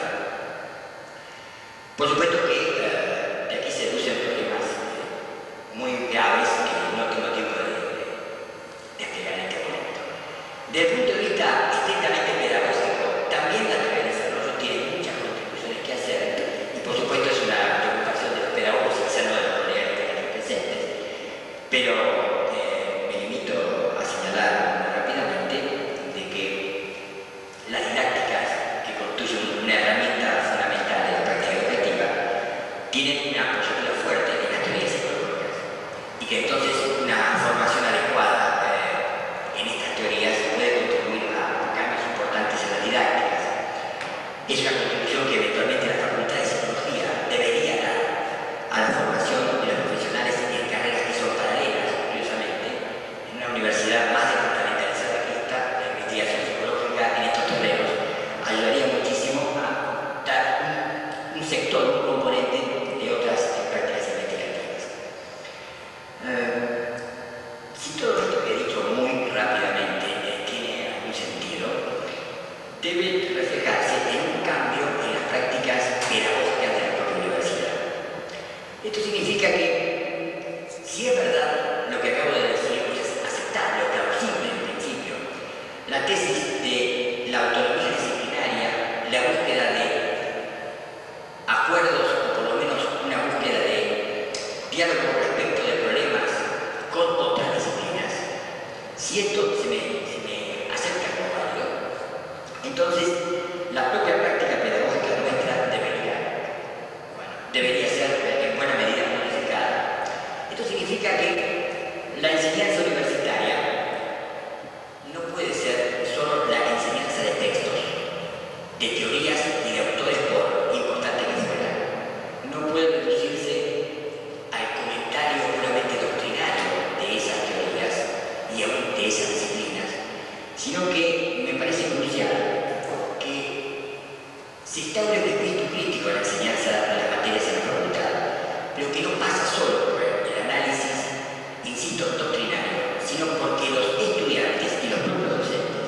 Por supuesto que eh, de aquí se deducen problemas eh, muy graves que no tengo tiempo de, de, de explicar en este momento. Desde el punto de vista estrictamente pedagógico, también la teoría del desarrollo tiene muchas contribuciones que hacer y por supuesto es una preocupación de los pedagogos y quizá no de los colegas que están aquí presentes, pero eh, me limito a señalar muy rápidamente de que las didácticas que constituyen una herramienta fundamental de la práctica educativa tienen una apoyatura fuerte en las teorías psicológicas y que entonces una formación adecuada eh, en estas teorías puede contribuir a cambios importantes en las didácticas. Es una contribución que eventualmente la Facultad de Psicología debería dar a la formación de los profesionales en carreras que son paralelas, curiosamente, en una universidad más departamentalizada que esta, la investigación psicológica en estos terrenos ayudaría muchísimo a dar un, un sector, un componente de otras prácticas investigativas. Eh, si todo esto que he dicho muy rápidamente eh, tiene algún sentido, debe reflejarse en un cambio en las prácticas pedagógicas de la propia universidad. Esto significa que, si es verdad lo que acabo de decir, pues es aceptable o plausible en principio, la tesis de la autonomía disciplinaria, la búsqueda de acuerdos o por lo menos una búsqueda de diálogo respecto de problemas con otras disciplinas, si esto se me, se me acerca como válido, entonces la propia práctica pedagógica nuestra debería, bueno, debería ser en buena medida modificada. Esto significa que la enseñanza universitaria no puede ser solo la enseñanza de textos, de teorías y de autores por importante que fueran. No puede reducirse al comentario puramente doctrinario de esas teorías y aún de esas disciplinas, sino que me parece crucial que se instaure un espíritu crítico en la enseñanza de las materias en la facultad, pero que no pasa solo por el análisis, insisto, doctrinario, sino porque los estudiantes y los propios docentes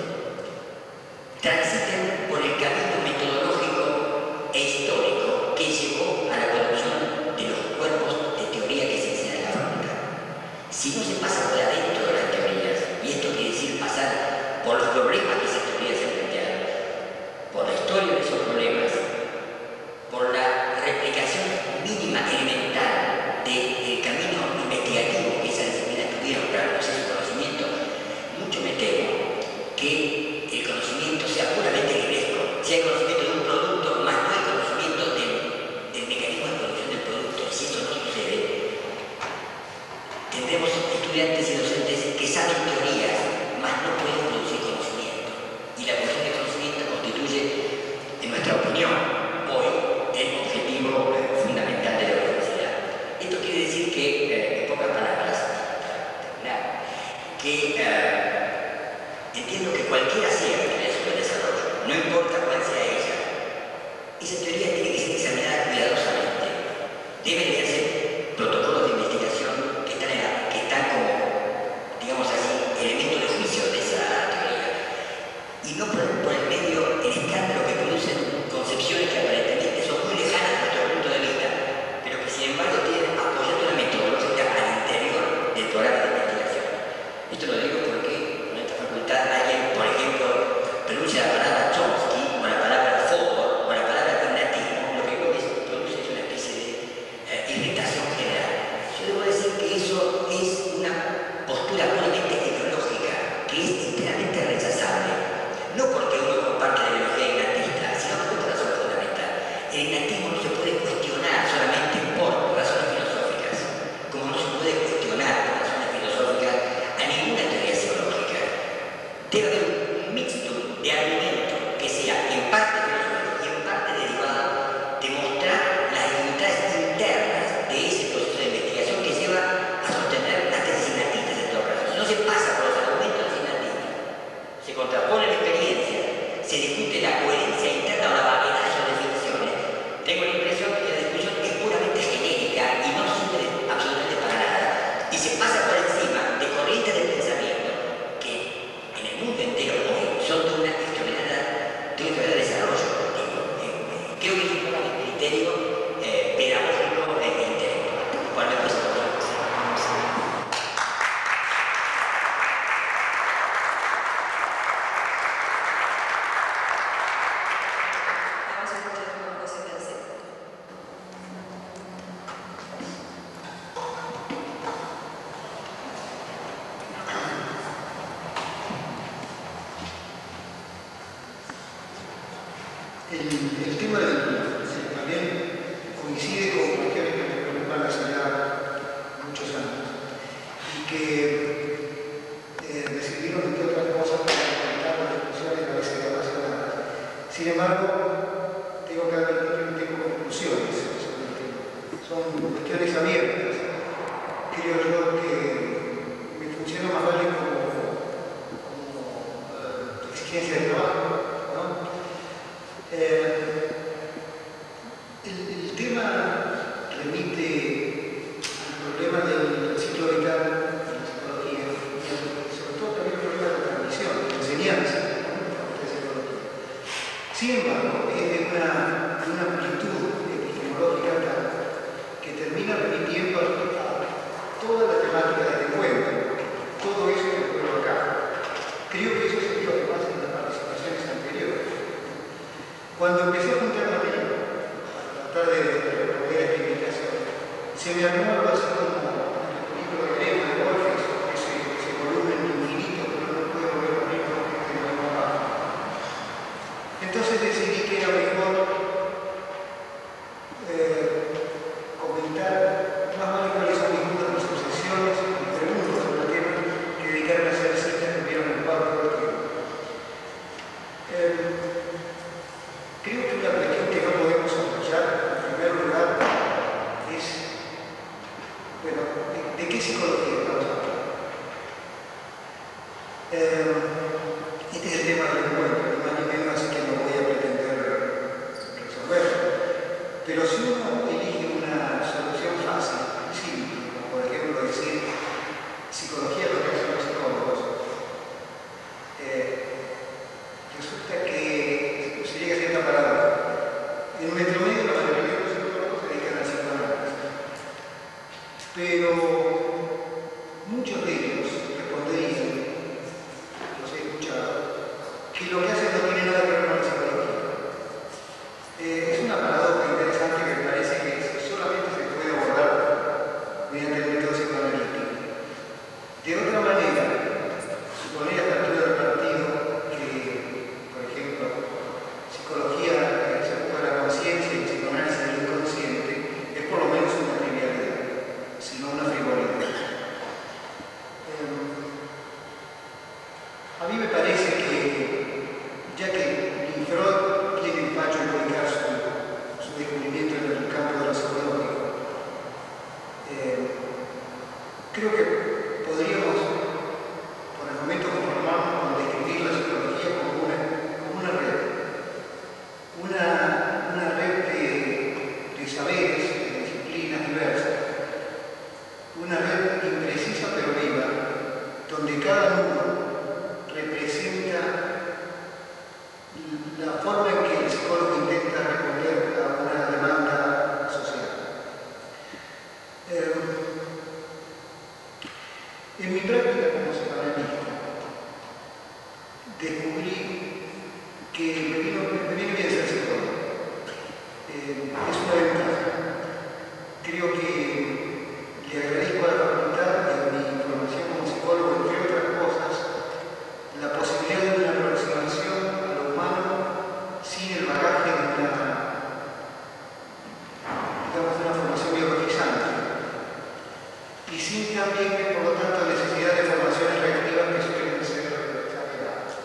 transiten por el camino metodológico e histórico que llevó a la producción de los cuerpos de teoría que se enseñan en la facultad. Si no se pasa por adentro de las teorías, y esto quiere decir pasar por los problemas que esas teorías se plantearon, por la historia de esos problemas, por la replicación mínima elemental del camino investigativo que esas disciplinas tuvieron para conocer su conocimiento, mucho me temo que el conocimiento sea puramente libresco, sea el conocimiento de un producto, más no el conocimiento del, del mecanismo de producción del producto. Si eso no sucede, tendremos estudiantes y docentes que saben teorías, más no pueden producir conocimiento. Y la producción de conocimiento constituye, en nuestra opinión, hoy, el objetivo eh, fundamental de la universidad. Esto quiere decir que, eh, en pocas palabras, que eh, entiendo que cualquiera sea la teoría sobre el desarrollo, no importa cuál sea ella, esa teoría tiene que ser examinada cuidadosamente. Deben de hacer protocolos de investigación que están, en la, que están como, digamos así, elementos de juicio de esa teoría. Y no por, por el medio, el escándalo que producen concepciones que aparentemente son muy lejanas de nuestro punto de vista, pero que sin embargo tienen apoyando una metodología al interior del programa de investigación. Esto lo digo porque en esta facultad alguien, por ejemplo, pronuncia la palabra Chomsky o la palabra Ford o la palabra alternativo, lo que creo que produce es una especie de eh, ateísmo no se puede cuestionar solamente por razones filosóficas, como no se puede cuestionar por razones filosóficas a ninguna teoría psicológica. Debe haber un mixto de argumentos que sea en parte filosófico y en parte derivado de mostrar las dificultades internas de ese proceso de investigación que lleva a sostener las tesis innatistas en todo caso. Si no se pasa por los argumentos innatistas, se contrapone la experiencia, se discute la coherencia interna o la vaguedad de sus definiciones, tengo la impresión que la discusión es puramente genérica y no sirve absolutamente para nada, y se pasa por encima de corrientes de pensamiento que en el mundo entero hoy son de una extraordinaria, de un extraordinario desarrollo. Digo, eh, eh, creo que es un problema de criterio eh, pedagógico e intelectual, cual me puede ser. El, el tema del sí, también coincide con cuestiones que me preocupan hace ya muchos años y que eh, me sirvieron, entre otras cosas, para enfrentar las discusiones a veces apasionadas. Sin embargo, tengo que admitir que no tengo conclusiones sobre el tema. Son cuestiones abiertas. Creo yo que me funciona más vale como, como uh, exigencia de trabajo, ¿no? Eh, el, el tema remite al problema del ciclo vital en la psicología y sobre todo también al problema de la transmisión, de la enseñanza, ¿no?, de psicología. Sin embargo, es de una, de una amplitud epistemológica tal que termina remitiendo a toda la temática del encuentro, todo eso que ocurre acá. Creo que eso sería lo que pasa en las participaciones anteriores. Cuando empecé a juntar material, a tratar de responder a esta invitación, se me armó algo así como el libro de Grema de Borges, ese, ese volumen infinito que no puede volver a abrir porque es de la misma página. Entonces decidí que era mejor eh, comentar más o menos cuáles son mis dudas, mis obsesiones, mis preguntas sobre el tema, que dedicarme a hacer citas que vieron el cuadro del tiempo. Eh, Creo que una cuestión que no podemos apoyar, en primer lugar, es, bueno, ¿de, de qué psicología estamos hablando? Eh, este es el tema del encuentro, ni más ni menos, así que no voy a pretender resolverlo. Pero si uno elige una solución fácil, simple, como por ejemplo decir psicología es lo que hacen los psicólogos, eh, resulta que se llega a cierta paradoja. En nuestro medio la mayoría de los psicólogos se dedican al psicoanálisis, pero muchos de ellos responderían, los he escuchado, que lo que hacen no tiene nada que ver con la psicología. Eh, es una paradoja interesante que me parece que solamente se puede abordar mediante el método psicoanalítico. De otra manera, suponer a esta altura del partido que, por ejemplo, psicología se ocupa de la conciencia y psicoanálisis del inconsciente, es por lo menos una trivialidad, sino una frivolidad. Eh, a mí me parece que, ya que Freud tiene empacho en publicar su, su descubrimiento en el campo de la psicología, eh, creo que podríamos, por el momento, conformarnos con describir la psicología como una, como una red. Una, una red de, de saberes, de disciplinas diversas. Una red imprecisa pero viva, donde cada uno representa la forma en que el psicólogo intenta responder a una demanda social. Eh, en mi práctica como psicoanalista, descubrí que me, vino, me viene bien ser psicólogo. Eh, es una ventaja. Creo que le agradezco a la facultad y a mi formación como psicólogo, entre otras cosas, la posibilidad de una aproximación a lo humano sin el bagaje de una, hablamos de una formación biologizante, y sin también, por lo tanto, necesidad de formaciones reactivas que suelen ser exageradas.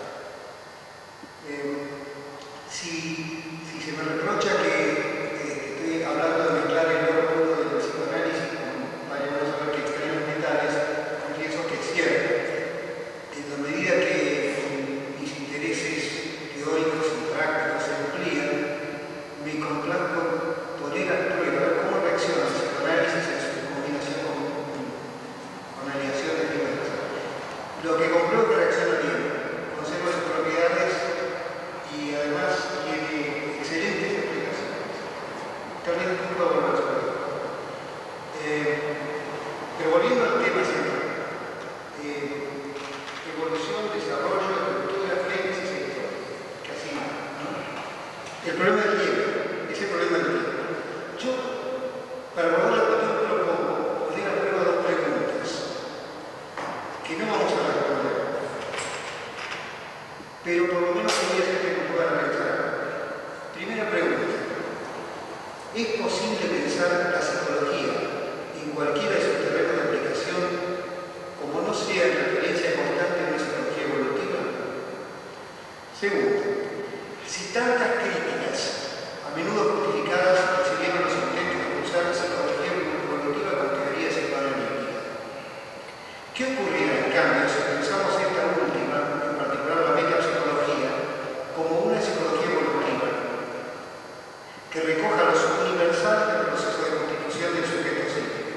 Eh, si, si se me reprocha que eh, estoy hablando de mezclar el oro puro del psicoanálisis con varios de los que extraños metales, confieso que es cierto. En la medida que mis intereses teóricos y prácticos se amplían, me complazco poner a prueba cómo reacciona el psicoanálisis en su combinación con, con aleaciones diversas. Lo que compruebo que reacciona bien, conserva sus propiedades y además tiene excelentes explicaciones. También un poco de volver sobre eso. Eh, pero volviendo al tema central, eh, evolución, desarrollo, estructura, génesis e historia. Casi nada, ¿no? El problema del tiempo, ese problema del tiempo. Yo, para abordar la cuestión, propongo poner a prueba dos preguntas que no vamos a responder, pero por lo menos podría ser que nos puedan realizar. Primera pregunta: ¿es posible pensar la psicología en cualquiera de sus terrenos de aplicación como no sea en referencia constante a una psicología evolutiva? Segundo, si tantas críticas, a menudo justificadas, recibieron los intentos de usar la psicología evolutiva con teoría psicoanalítica, ¿qué ocurrirá en cambio si pensamos esta última, en particular la metapsicología, como una psicología evolutiva que recoja lo universal del proceso de constitución del sujeto psíquico?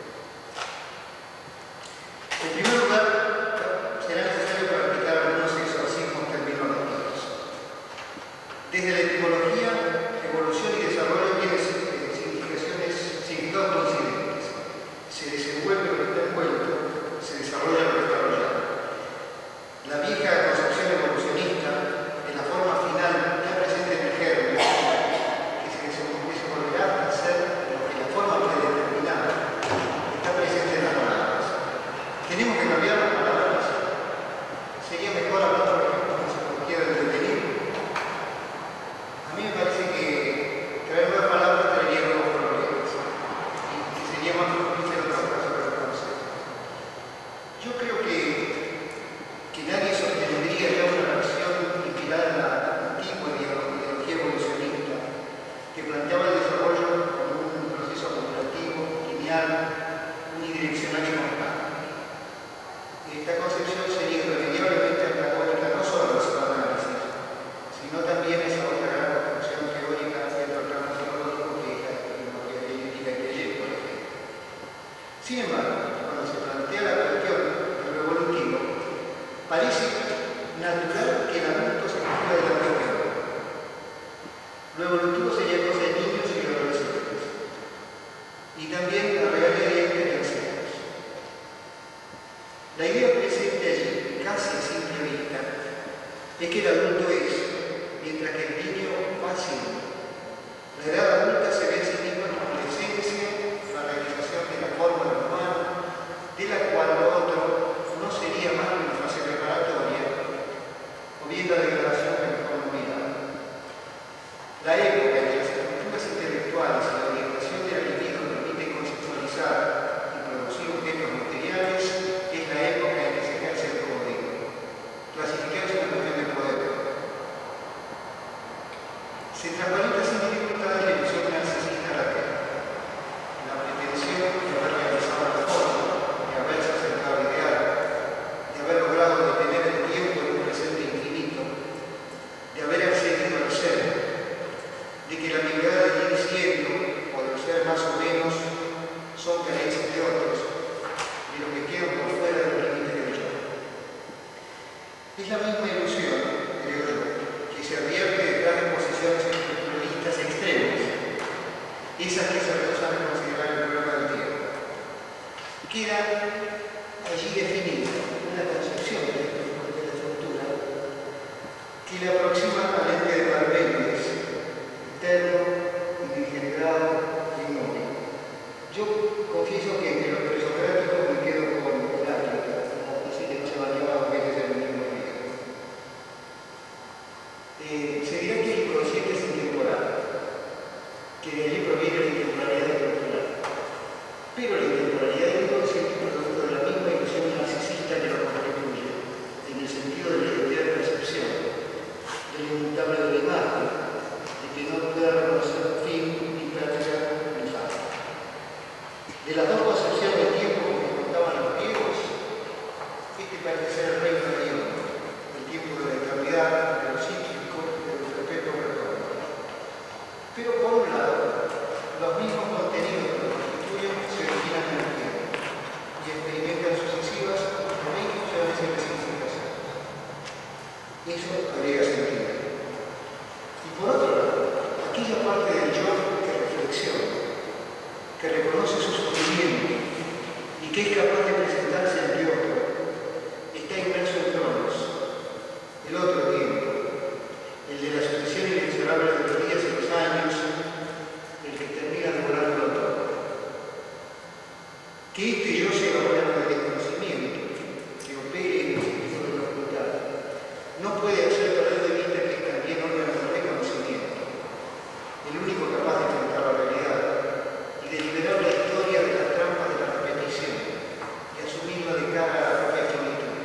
En primer lugar, será necesario practicar algunos exorcismos terminológicos. Desde la etimología, evolución y desarrollo tienen significaciones, significados coincidentes. Se desenvuelve lo que está envuelto, se desarrolla lo que está rodeado. La vieja concepción evolucionista, en la forma final ya presente en el germen, que se desenvolverá a ser lo que la forma predeterminada está presente en las palabras. Tenemos que cambiar las palabras. Sería mejor hablar, por ejemplo, de psicología del devenir. A mí me parece que traer nuevas palabras traería nuevos problemas y, y sería más fructífero en todo caso que los conceptos. Yo creo que, que nadie sostendría ya una versión inspirada en la antigua ideología evolucionista que planteaba el desarrollo como un proceso acumulativo, lineal, unidireccional y constante. Esta concepción sería irremediablemente antagónica no solo al psicoanálisis, sino también a esa otra gran construcción teórica dentro del plano psicológico que es la epistemología dialéctica y Piaget, por ejemplo. Sin embargo, cuando se plantea la cuestión de lo evolutivo, parece natural que el adulto se cultiva de la cuestión. Lo evolutivo sería cosa de niños y de adolescentes, y también la realidad de ancianos. La idea presente allí, casi a simple vista, es que el adulto es, mientras que el niño va siendo. La edad adulta se ve en sí misma como la esencia, la realización de la forma del humano, de la cual lo otro no sería más que una fase preparatoria, o bien la degradación de la forma mirada. La época en que las estructuras intelectuales y la orientación de la libido permiten conceptualizar y producir objetos materiales es la época en que se ejerce el código. Clasificar es una cuestión de poder. Se transparenta sin dificultad la ilusión narcisista latente, la pretensión de haber realizado la forma, de haberse acercado al ideal, de haber logrado detener el tiempo en un presente infinito, de haber accedido al ser, de que la ambigüedad de ir siendo o de ser más o menos son carencias de otros, de lo que quedan por fuera de los límites del yo. Es la misma ilusión, creo yo, que se advierte detrás de posiciones estructuralistas extremas, esas que se rehusan a considerar el problema del tiempo. Queda allí definida una concepción de la estructura que le aproxima al ente de Parménides, eterno y degenerado y inmóvil. Yo confieso que entre los presocráticos me quedo con Heráclito, así que no se bañaba dos veces en el mismo río. Eh, se dirá que el inconsciente es intemporal, que de allí proviene la intemporalidad del Pero la intemporalidad del inconsciente es producto de la misma ilusión narcisista que lo constituye, en el sentido de la identidad de percepción, del inmutable de la imagen, de que no pueda reconocer fin ni pérdida ni falta. De las dos concepciones del tiempo que contaban los griegos, este parece ser el reino de Dios, el tiempo de la eternidad, de lo cíclico, de lo perpetuo retorno. Pero por un lado, los mismos contenidos que lo constituyen se originan en el tiempo y experimentan sucesivas reinstrucciones y resignificaciones. Eso agrega sentido. Y por otro lado, aquella parte del yo que reflexiona, que reconoce su sufrimiento y que es capaz de presentarse ante otro, está inmerso en tronos. El otro tiempo, el de la sucesión inexorable de los días y los años, el que termina devorándolo todo. Que este yo sea órgano de desconocimiento, que opere en el sentido de la ocultad, no puede hacer perder de vista que es también órgano de reconocimiento, el único capaz de enfrentar la realidad y de liberar la historia de las trampas de la repetición y asumirla de cara a la propia finitud.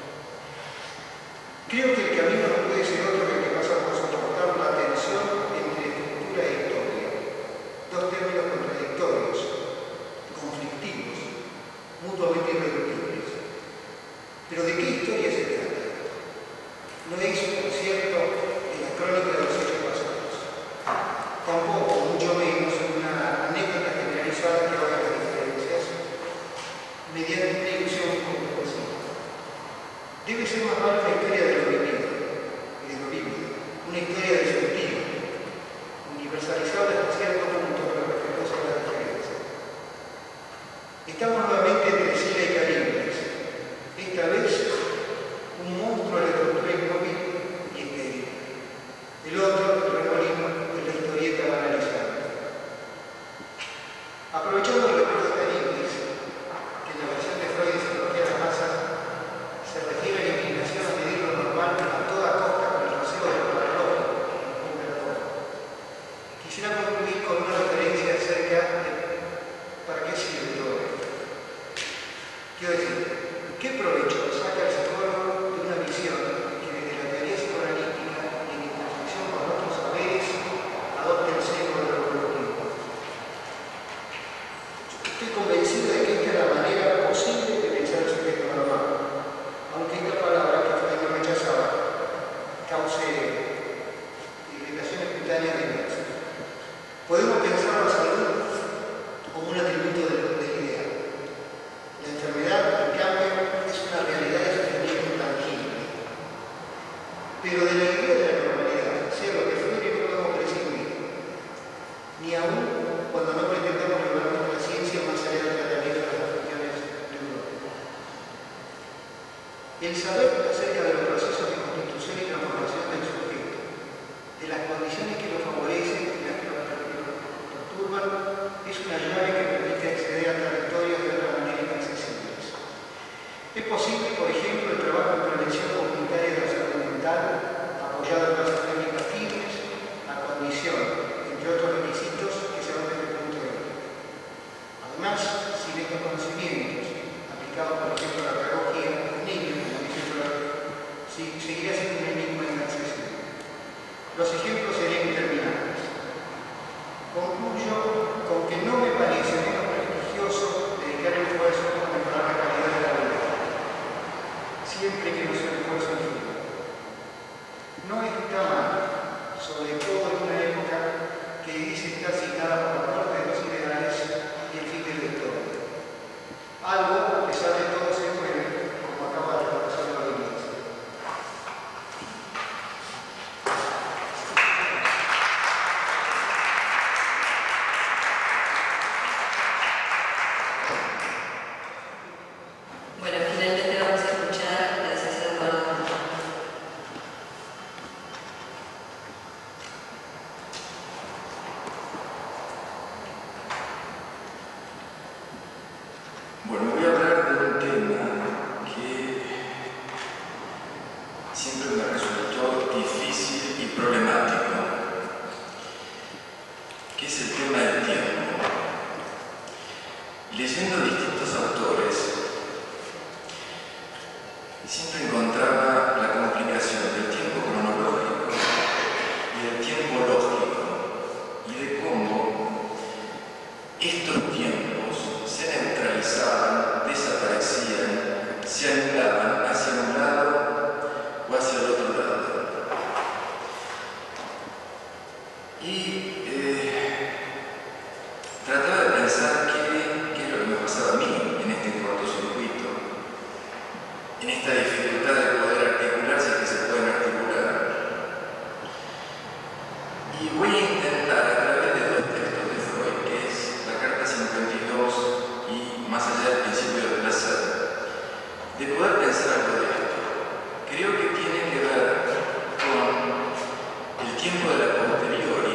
Creo que el camino no puede ser otro que el que pasa por soportar la tensión entre estructura e historia, dos términos contradictorios, conflictivos, mutuamente irreductibles. Pero ¿de qué historia se trata? No es, por cierto, de la crónica de los hechos pasados. Tampoco, mucho menos, una anécdota generalizada que haga las diferencias mediante una ilusión comprensiva. Debe ser más bien una historia de lo vivido y de lo vívido, una historia del sentido, universalizable hasta cierto punto, pero respetuosa de las diferencias. Estamos nuevamente entre Sila y Carímenes, esta vez un monstruo de la estructura inmóvil y estéril. El otro, el remolino, de la historieta banalizada. Aprovechando el recuerdo de Carímenes, que en la versión de Freud de psicología de la masa se refiere a la inclinación a medir lo normal a toda costa con el raseo de lo paradójico, quisiera concluir con una referencia acerca de para qué sirve todo esto. Quiero decir, ¿qué provecho saca el psicólogo de una visión que desde la teoría psicoanalítica y en intersección con otros saberes adopte el sesgo de lo evolutivo? Estoy convencido de que esta es la manera posible de pensar el sujeto normal, aunque esta palabra que Freud no rechazaba cause irritaciones cutáneas diversas. Podemos pensar la salud como un atributo de la idea. La enfermedad, en cambio, es una realidad de sufrimiento tangible. Pero de la idea de la normalidad, sea lo que fuere, no podemos prescindir, ni aún cuando no pretendamos llevar nuestra ciencia más allá del tratamiento de las afecciones neurológicas. El saber acerca de los procesos de constitución y transformación del sujeto, de las condiciones que lo favorecen y las que lo perturban, es una llave que permite acceder a trayectorias de otra manera inaccesibles. Es posible, por ejemplo, el trabajo en prevención comunitaria de la salud mental, apoyado en bases técnicas firmes, a condición, entre otros requisitos, que se van desde el punto de vista. Además, sin estos conocimientos, aplicados por ejemplo a la pedagogía, los niños, como dice Freud, seguirá siendo un enigma inaccesible. Los ejemplos serían interminables. Concluyo con que no me parece menos prestigioso dedicar el esfuerzo a mejorar la calidad de la vida, siempre que no sea un esfuerzo infinito. No está mal, sobre todo en una época que dice estar citada por la muerte de los ideales y el fin de la historia. Algo, a pesar de todo, se puede, como acaba de repasar la audiencia. Bueno, finalmente vamos a escuchar a César Gordon. Bueno, voy a hablar de un tema que siempre me resultó difícil y problemático, que es el tema del tiempo. leyendo distintos autores, siempre encontraba la complicación del tiempo cronológico y del tiempo lógico, y de cómo estos tiempos se neutralizaban, desaparecían, se anulaban hacia un lado o hacia el otro lado. Y eh, trataba de pensar qué, qué es lo que me pasaba a mí en este cortocircuito, en esta dificultad de poder articular si es que se pueden articular. Y voy a intentar, a través de dos textos de Freud, que es la carta cincuenta y dos y más allá del principio del placer, de poder pensar algo de esto. Creo que tiene que ver con el tiempo de la posteriori,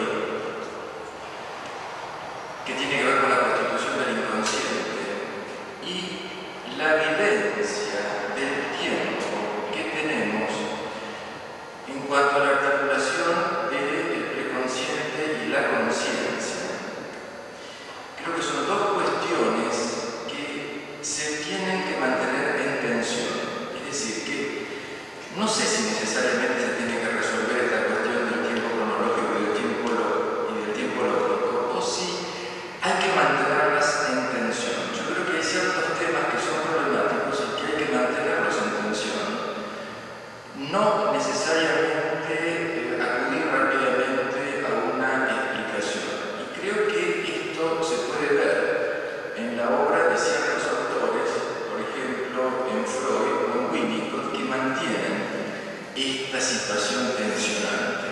que tiene que ver con la constitución del inconsciente, y la vivencia del tiempo que tenemos en cuanto a la articulación del preconsciente y la conciencia. Creo que son dos cuestiones que se tienen que mantener en tensión. Es decir, que no sé si necesariamente se tiene que resolver esta cuestión del tiempo cronológico y del tiempo, lo, y del tiempo lógico, o si hay que mantenerlas en tensión. Yo creo que hay ciertos temas que son problemáticos y que hay que mantenerlos en tensión. No necesariamente eh, acudir rápidamente a una explicación. Y creo que esto se puede ver en la obra de ciertos autores, por ejemplo en Freud o en Winnicott, que mantienen esta situación tensionante.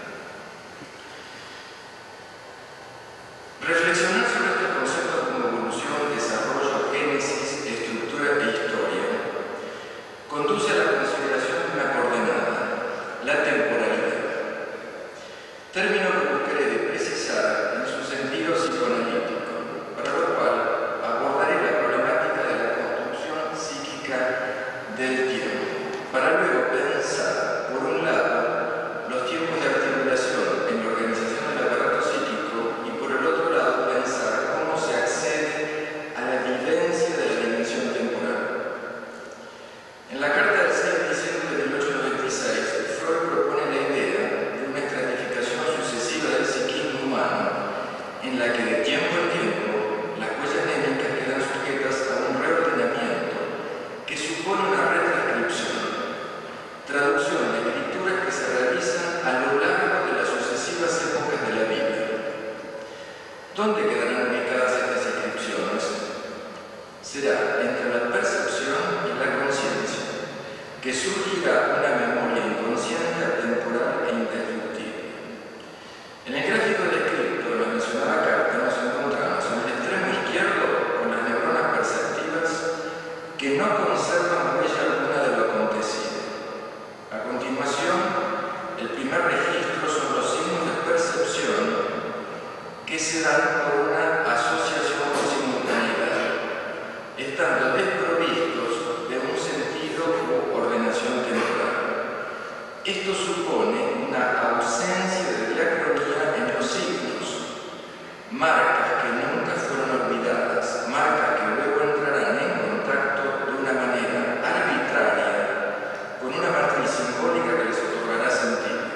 Reflexionar sobre estos conceptos como evolución, desarrollo, génesis, estructura e historia conduce a la consideración de una coordenada, la temporalidad, término que buscaré de precisar en su sentido psicoanalítico, para lo cual abordaré la problemática de la construcción psíquica del tiempo, para luego pensar, por un lado, los tiempos de articulación en la organización del aparato psíquico y por el otro lado pensar cómo se accede a la vivencia de la dimensión temporal. En la carta del seis de diciembre de mil ochocientos noventa y seis, Freud propone la idea de una estratificación sucesiva del psiquismo humano, en la que de tiempo en tiempo las huellas némicas quedan sujetas a un reordenamiento que supone una retranscripción, traducción de escrituras que se realizan a lo largo de las sucesivas épocas de la vida. ¿Dónde quedarán ubicadas estas inscripciones? Será entre la percepción y la conciencia, que surgirá una memoria inconsciente, atemporal e indestructible. En el gráfico descrito en la mencionada carta nos encontramos en el extremo izquierdo con las neuronas perceptivas que no conservan huella alguna de lo acontecido. A continuación, el primer registro son los signos de percepción que se dan por una asociación o simultaneidad, estando desprovistos de un sentido u ordenación temporal. Esto supone una ausencia de diacronía en los signos, marcas que nunca fueron olvidadas, marcas que luego entrarán en contacto de una manera arbitraria con una matriz simbólica que les otorgará sentido.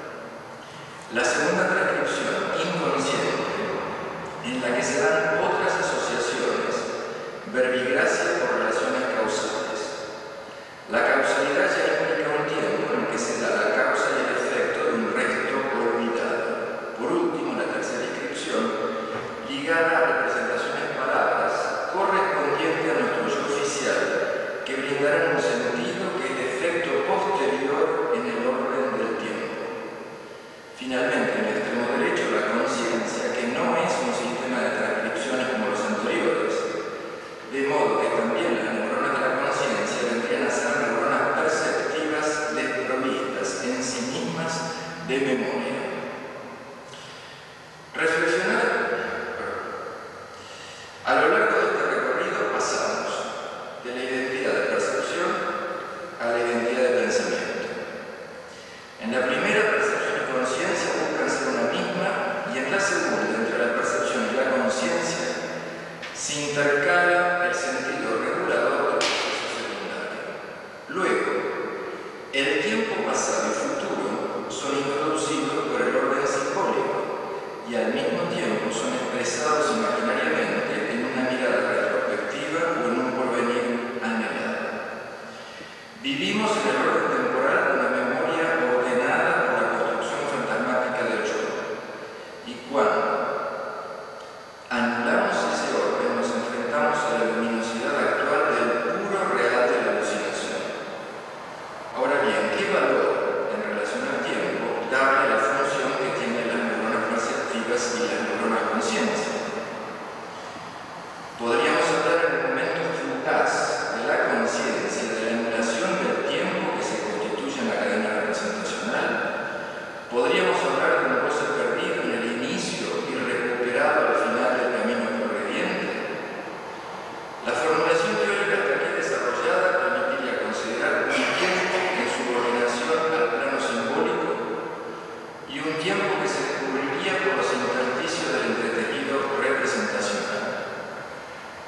La segunda transcripción, inconsciente, en la que se dan otras asociaciones, verbigracia por relaciones causales. La causalidad ya implica un tiempo en el que se da la causa y el efecto de un resto olvidado. Por último, la tercera inscripción, ligada a representaciones palabras, correspondiente a nuestro yo oficial, que brindarán un sentido que es de efecto posterior en el orden del tiempo. Finalmente, en el extremo derecho, la conciencia, que no es un sistema de transcripciones como los anteriores, de modo que también las neuronas de la conciencia vendrían a ser neuronas perceptivas desprovistas en sí mismas de memoria. Reflexionar,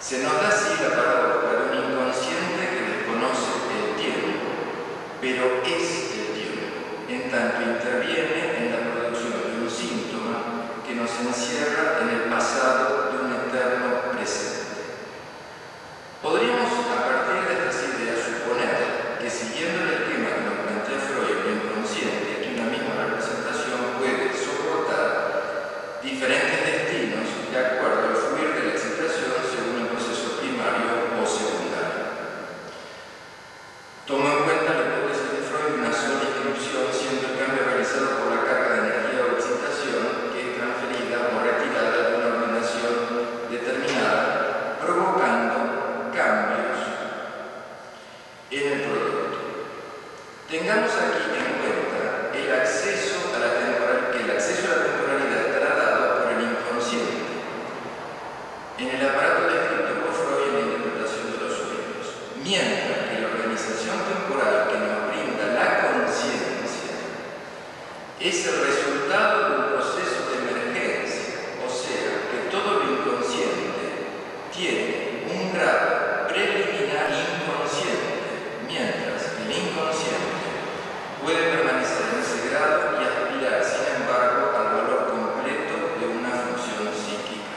Se nos da así la paradoja de un inconsciente que desconoce el tiempo, pero es el tiempo, en tanto interviene en la producción de un síntoma que nos encierra en el pasado de un eterno presente. Podríamos, a partir de estas ideas, suponer que siguiendo el esquema que nos plantea Freud, el inconsciente, que una misma representación puede soportar diferentes destinos de acuerdo al fluir de la excitación según el proceso primario o secundario. Tomo en cuenta la hipótesis de Freud de una sola inscripción, siendo el cambio realizado por la carga de energía o excitación que es transferida o retirada de una ordenación determinada, provocando cambios en el producto. Tengamos aquí en cuenta el acceso a la temporalidad, que el acceso a la temporalidad estará dado por el inconsciente en el aparato descrito por Freud en la interpretación de los sueños, mientras que la organización temporal que nos brinda la conciencia es el resultado de un proceso de emergencia, o sea, que todo lo inconsciente tiene un grado preliminar inconsciente, mientras el inconsciente puede permanecer en ese grado y aspirar, sin embargo, al valor completo de una función psíquica.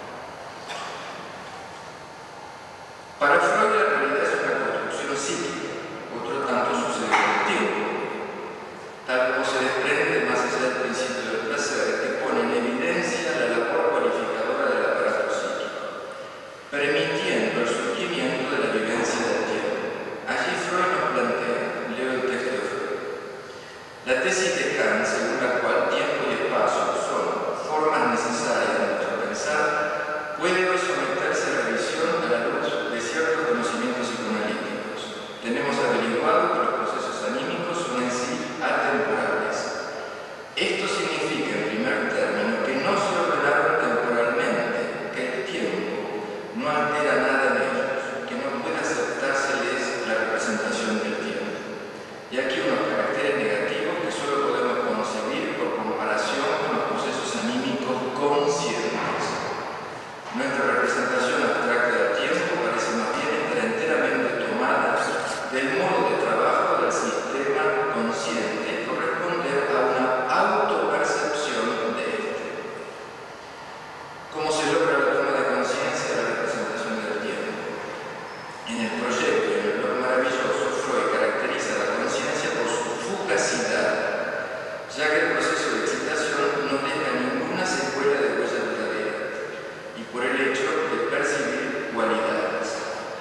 Para Freud la realidad es una construcción psíquica, otro tanto sucede con el tiempo, tal como se desprende más allá del principio del placer, que pone en evidencia la labor cualificadora del aparato psíquico, permitiendo el surgimiento de la vivencia del tiempo. Allí Freud nos plantea, leo el texto de Freud, la tesis de Kant, según la cual tiempo y espacio son formas necesarias de nuestro pensar, puede hoy someterse a revisión a la luz de ciertos conocimientos psicoanalíticos. Tenemos averiguado que los procesos anímicos son en sí atemporales. Esto significa, en primer término, que no se ordenaron temporalmente, que el tiempo no altera nada en ellos, que no puede aceptárseles la representación del tiempo. Y aquí unos caracteres negativos que solo podemos concebir por comparación con los procesos anímicos conscientes. Nuestra representación abstracta del tiempo parece más bien estar enteramente tomada del modo de trabajo del sistema consciente y corresponder a una autopercepción de este. ¿Cómo se logra la toma de conciencia de la representación del tiempo? En el proyecto y en el blog maravilloso, Freud caracteriza la conciencia por su fugacidad, ya que el proceso de excitación no deja ninguna secuela de huella duradera, y por el hecho de percibir cualidades.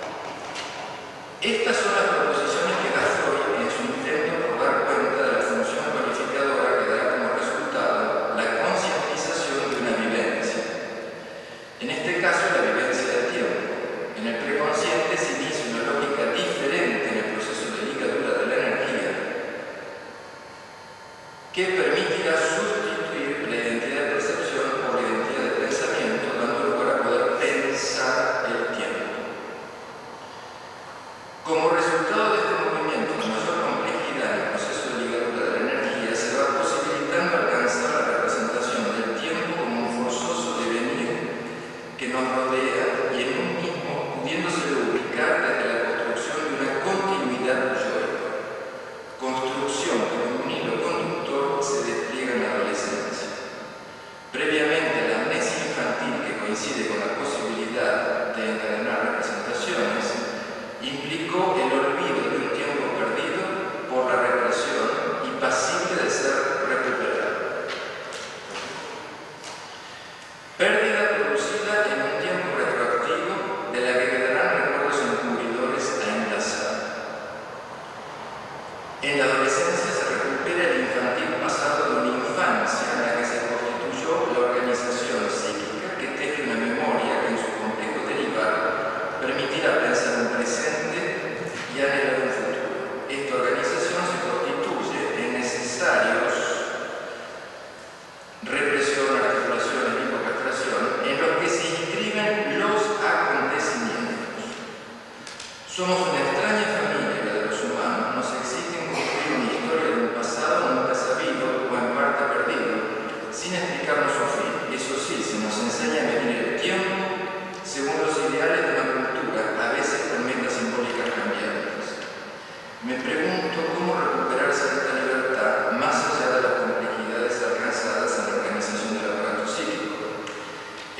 Estas son las proposiciones que da Freud en su intento por dar cuenta de la función cualificadora que da como resultado la concientización de una vivencia. En este caso, la vivencia del tiempo. En el preconsciente se inicia una lógica diferente en el proceso de ligadura de la energía que permitirá sustituir la identidad de percepción por la identidad de pensamiento, dando lugar a poder pensar el tiempo. Como resultado de este movimiento de mayor complejidad en el proceso de ligadura de la energía, se va posibilitando alcanzar la representación del tiempo como un forzoso devenir que nos rodea y en un mismo pudiéndose ubicar desde la construcción de una continuidad yoica, construcción que como un hilo conductor se despliega en la adolescencia. Previamente, la amnesia infantil, que coincide con la posibilidad de encadenar representaciones, implicó el olvido de un tiempo perdido por la represión y pasible de ser recuperado. Pérdida producida en un tiempo retroactivo de la que quedarán recuerdos encubridores a enlazar. En la adolescencia se recupera el infantil pasado de una infancia en la que se constituyó la organización psíquica que teje una memoria que en su complejo derivar permitirá pensar un presente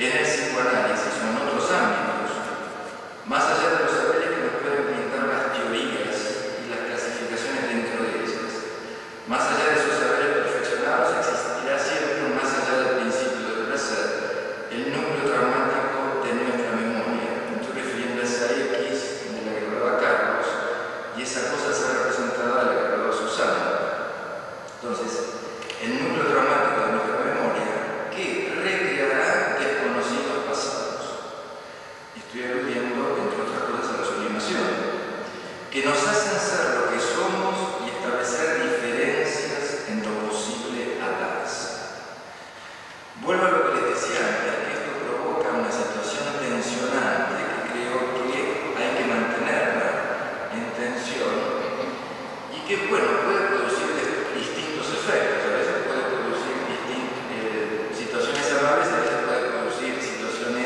en el psicoanálisis o en otros ámbitos, más allá de los saberes que nos pueden brindar las teorías y las clasificaciones dentro de ellas, más allá de esos saberes perfeccionados, existirá siempre, más allá del principio del placer, el núcleo traumático de nuestra memoria. Me estoy refiriendo a esa X de la que hablaba Carlos, y esa cosa será representada de la que hablaba Susana. Entonces, el núcleo traumático de nuestra memoria que recreará desconocidos pasados. Estoy aludiendo, entre otras cosas, a la sublimación, que nos hacen ser lo que somos y establecer diferencias en lo posible a las. Vuelvo a lo que les decía antes, que esto provoca una situación tensionante que creo que hay que mantenerla en tensión y que, bueno, puede producir distintos efectos. A veces puede producir eh, situaciones amables, a veces puede producir situaciones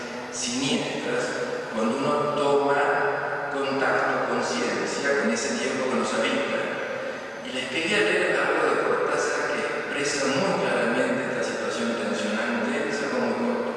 siniestras cuando uno toma contacto, conciencia con ese tiempo que nos habita. Y les quería leer algo de Cortázar que expresa muy claramente esta situación tensionante, es algo muy corto.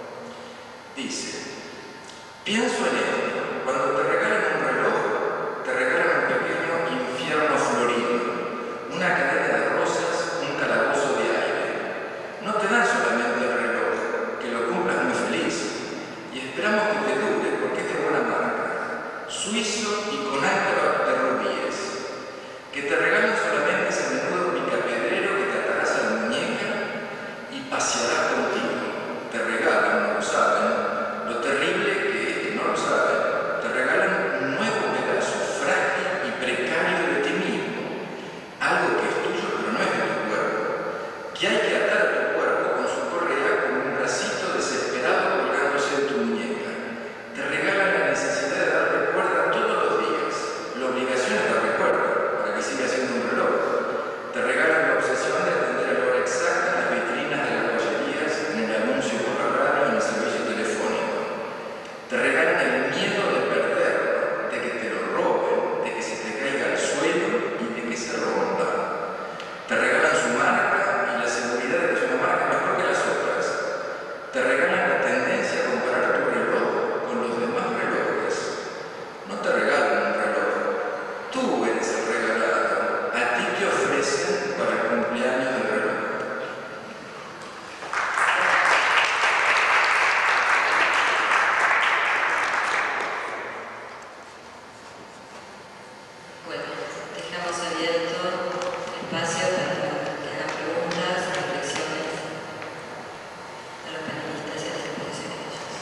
Dice: pienso en esto, cuando te regalan un reloj, te regalan un pequeño infierno florido, una cadena de rosas, un calabozo de aire. No te dan solamente el reloj, que lo cumplas muy feliz, y esperamos que te dure porque es de buena marca, suizo y con alto de rubíes. Que te regalan solamente ese menudo picapedrero que te atarás a la muñeca y pasearás contigo. Te regalan, no lo saben, lo terrible que es que no lo saben, te regalan un nuevo pedazo frágil y precario de ti mismo, algo que es tuyo pero no es de tu cuerpo, que hay que atar a tu cuerpo con su correa con un bracito desesperado colgándose de tu muñeca. Te regalan la necesidad de dar recuerda todos los días, la obligación es dar recuerda para que siga siendo un reloj. Te regalan la obsesión de atender a la hora exacta en las vitrinas de las joyerías, en el anuncio por la radio, en el servicio telefónico. Te regalan el miedo de perderlo, de que te lo roben, de que se te caiga al suelo y de que se rompa. Te regalan su marca y la seguridad de que es una marca mejor que las otras. Te regalan la tendencia a comparar tu reloj con los demás relojes. No te regalan un reloj, tú eres el regalado. A ti te ofrecen para el cumpleaños del reloj. Bueno, dejamos abierto el espacio para que hagan preguntas, reflexiones a los panelistas y a las exposiciones de ellos.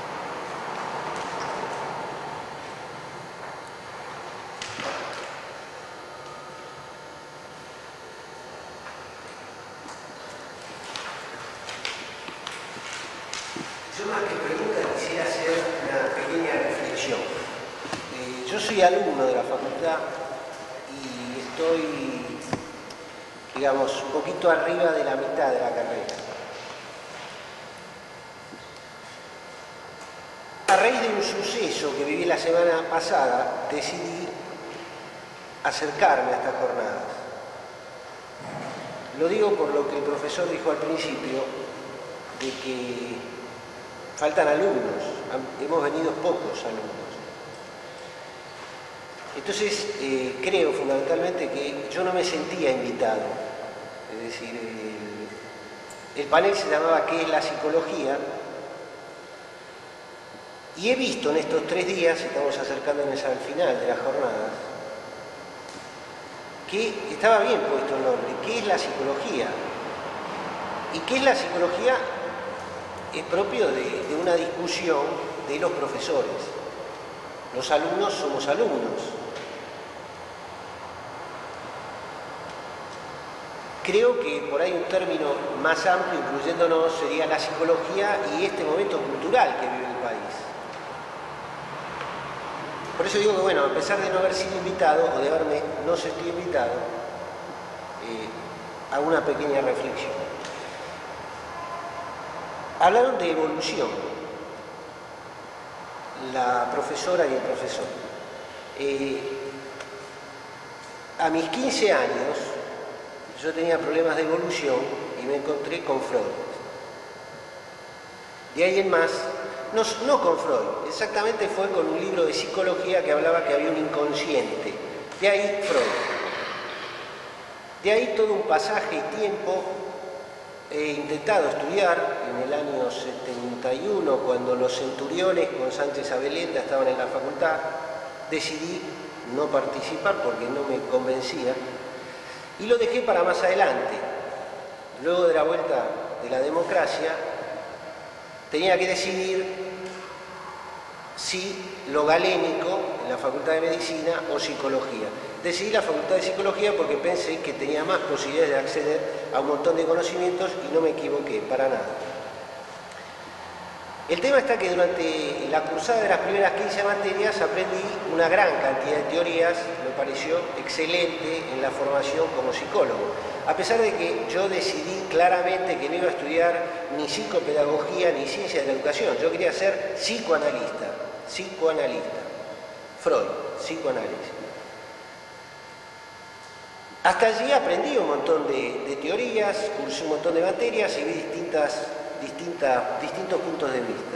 Yo más que pregunta quisiera hacer una pequeña reflexión. Eh, yo soy alumno de la facultad y estoy, digamos, un poquito arriba de la mitad de la carrera. A raíz de un suceso que viví la semana pasada, decidí acercarme a estas jornadas. Lo digo por lo que el profesor dijo al principio, de que faltan alumnos, hemos venido pocos alumnos. Entonces, eh, creo fundamentalmente que yo no me sentía invitado. Es decir, el, el panel se llamaba ¿Qué es la psicología? Y he visto en estos tres días, estamos acercándonos al final de las jornadas, que estaba bien puesto el nombre, ¿qué es la psicología? ¿Y qué es la psicología? Es propio de, de una discusión de los profesores. Los alumnos somos alumnos. Creo que por ahí un término más amplio, incluyéndonos, sería la psicología y este momento cultural que vive el país. Por eso digo que, bueno, a pesar de no haber sido invitado, o de haberme no sentido invitado, eh, hago una pequeña reflexión. Hablaron de evolución, la profesora y el profesor. Eh, a mis quince años, yo tenía problemas de evolución y me encontré con Freud. De ahí en más, no, no con Freud, exactamente fue con un libro de psicología que hablaba que había un inconsciente. De ahí Freud. De ahí todo un pasaje y tiempo. He intentado estudiar en el año setenta y uno, cuando los centuriones con Sánchez Abelenda estaban en la facultad. Decidí no participar porque no me convencía y lo dejé para más adelante. Luego de la vuelta de la democracia, tenía que decidir si lo galénico en la Facultad de Medicina o Psicología. Decidí la Facultad de Psicología porque pensé que tenía más posibilidades de acceder a un montón de conocimientos y no me equivoqué, para nada. El tema está que durante la cursada de las primeras quince materias aprendí una gran cantidad de teorías, me pareció excelente en la formación como psicólogo. A pesar de que yo decidí claramente que no iba a estudiar ni psicopedagogía ni ciencia de la educación, yo quería ser psicoanalista, psicoanalista, Freud, psicoanálisis. Hasta allí aprendí un montón de, de teorías, cursé un montón de materias y vi distintas, distintas, distintos puntos de vista.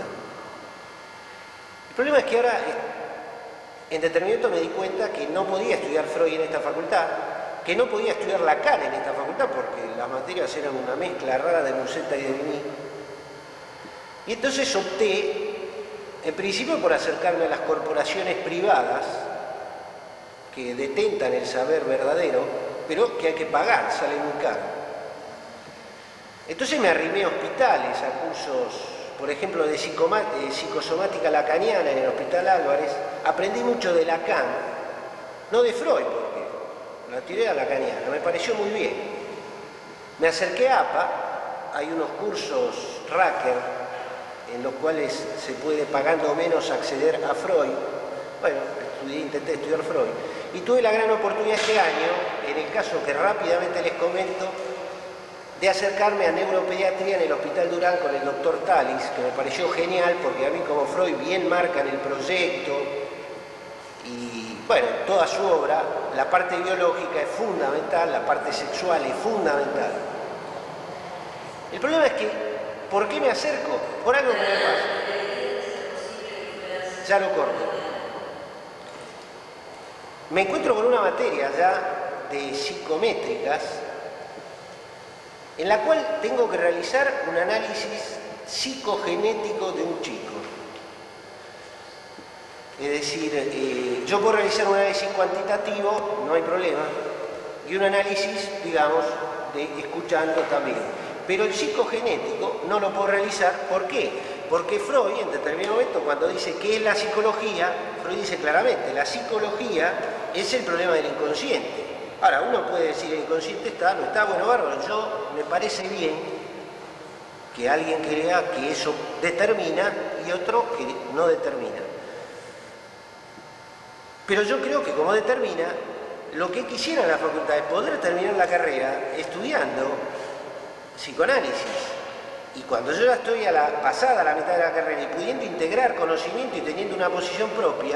El problema es que ahora, en determinado momento me di cuenta que no podía estudiar Freud en esta facultad, que no podía estudiar Lacan en esta facultad porque las materias eran una mezcla rara de Musetta y de Vigny. Y entonces opté, en principio, por acercarme a las corporaciones privadas que detentan el saber verdadero, pero que hay que pagar, sale muy caro. Entonces me arrimé a hospitales, a cursos, por ejemplo, de psicosomática lacaniana en el Hospital Álvarez. Aprendí mucho de Lacan, no de Freud, porque la teoría lacaniana me pareció muy bien. Me acerqué a APA, hay unos cursos Racker en los cuales se puede, pagando menos, acceder a Freud. Bueno, estudié, intenté estudiar Freud. Y tuve la gran oportunidad este año, en el caso que rápidamente les comento, de acercarme a neuropediatría en el Hospital Durán con el doctor Talis, que me pareció genial porque a mí como Freud bien marca en el proyecto y, bueno, toda su obra, la parte biológica es fundamental, la parte sexual es fundamental. El problema es que, ¿por qué me acerco? Por algo que me pasa. Ya lo corto. Me encuentro con una materia ya de psicométricas en la cual tengo que realizar un análisis psicogenético de un chico. Es decir, eh, yo puedo realizar un análisis cuantitativo, no hay problema, y un análisis, digamos, de escuchando también. Pero el psicogenético no lo puedo realizar, ¿por qué? Porque Freud, en determinado momento, cuando dice qué es la psicología, Freud dice claramente, la psicología es el problema del inconsciente. Ahora, uno puede decir, el inconsciente está, no está, bueno, bárbaro, yo me parece bien que alguien crea que eso determina y otro que no determina. Pero yo creo que como determina, lo que quisiera la facultad es poder terminar la carrera estudiando psicoanálisis. Y cuando yo ya estoy a la, pasada a la mitad de la carrera y pudiendo integrar conocimiento y teniendo una posición propia,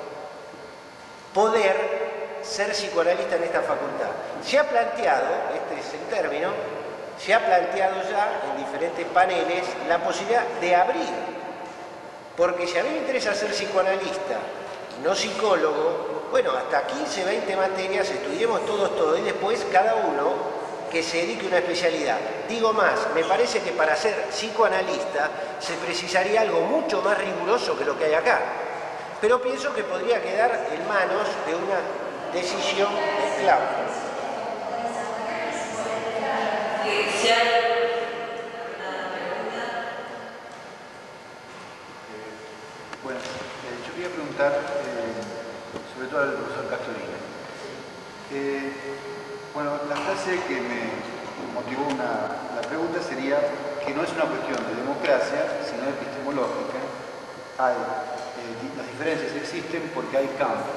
poder ser psicoanalista en esta facultad. Se ha planteado, este es el término, se ha planteado ya en diferentes paneles la posibilidad de abrir. Porque si a mí me interesa ser psicoanalista y no psicólogo, bueno, hasta quince, veinte materias, estudiemos todos todo y después cada uno que se dedique a una especialidad. Digo más, me parece que para ser psicoanalista se precisaría algo mucho más riguroso que lo que hay acá. Pero pienso que podría quedar en manos de una decisión de Claudio. Si hay una pregunta. Eh, bueno, eh, yo quería preguntar, eh, sobre todo al profesor Castorina. Eh, bueno, la frase que me motivó una, la pregunta sería que no es una cuestión de democracia, sino epistemológica. Hay, eh, las diferencias existen porque hay campo.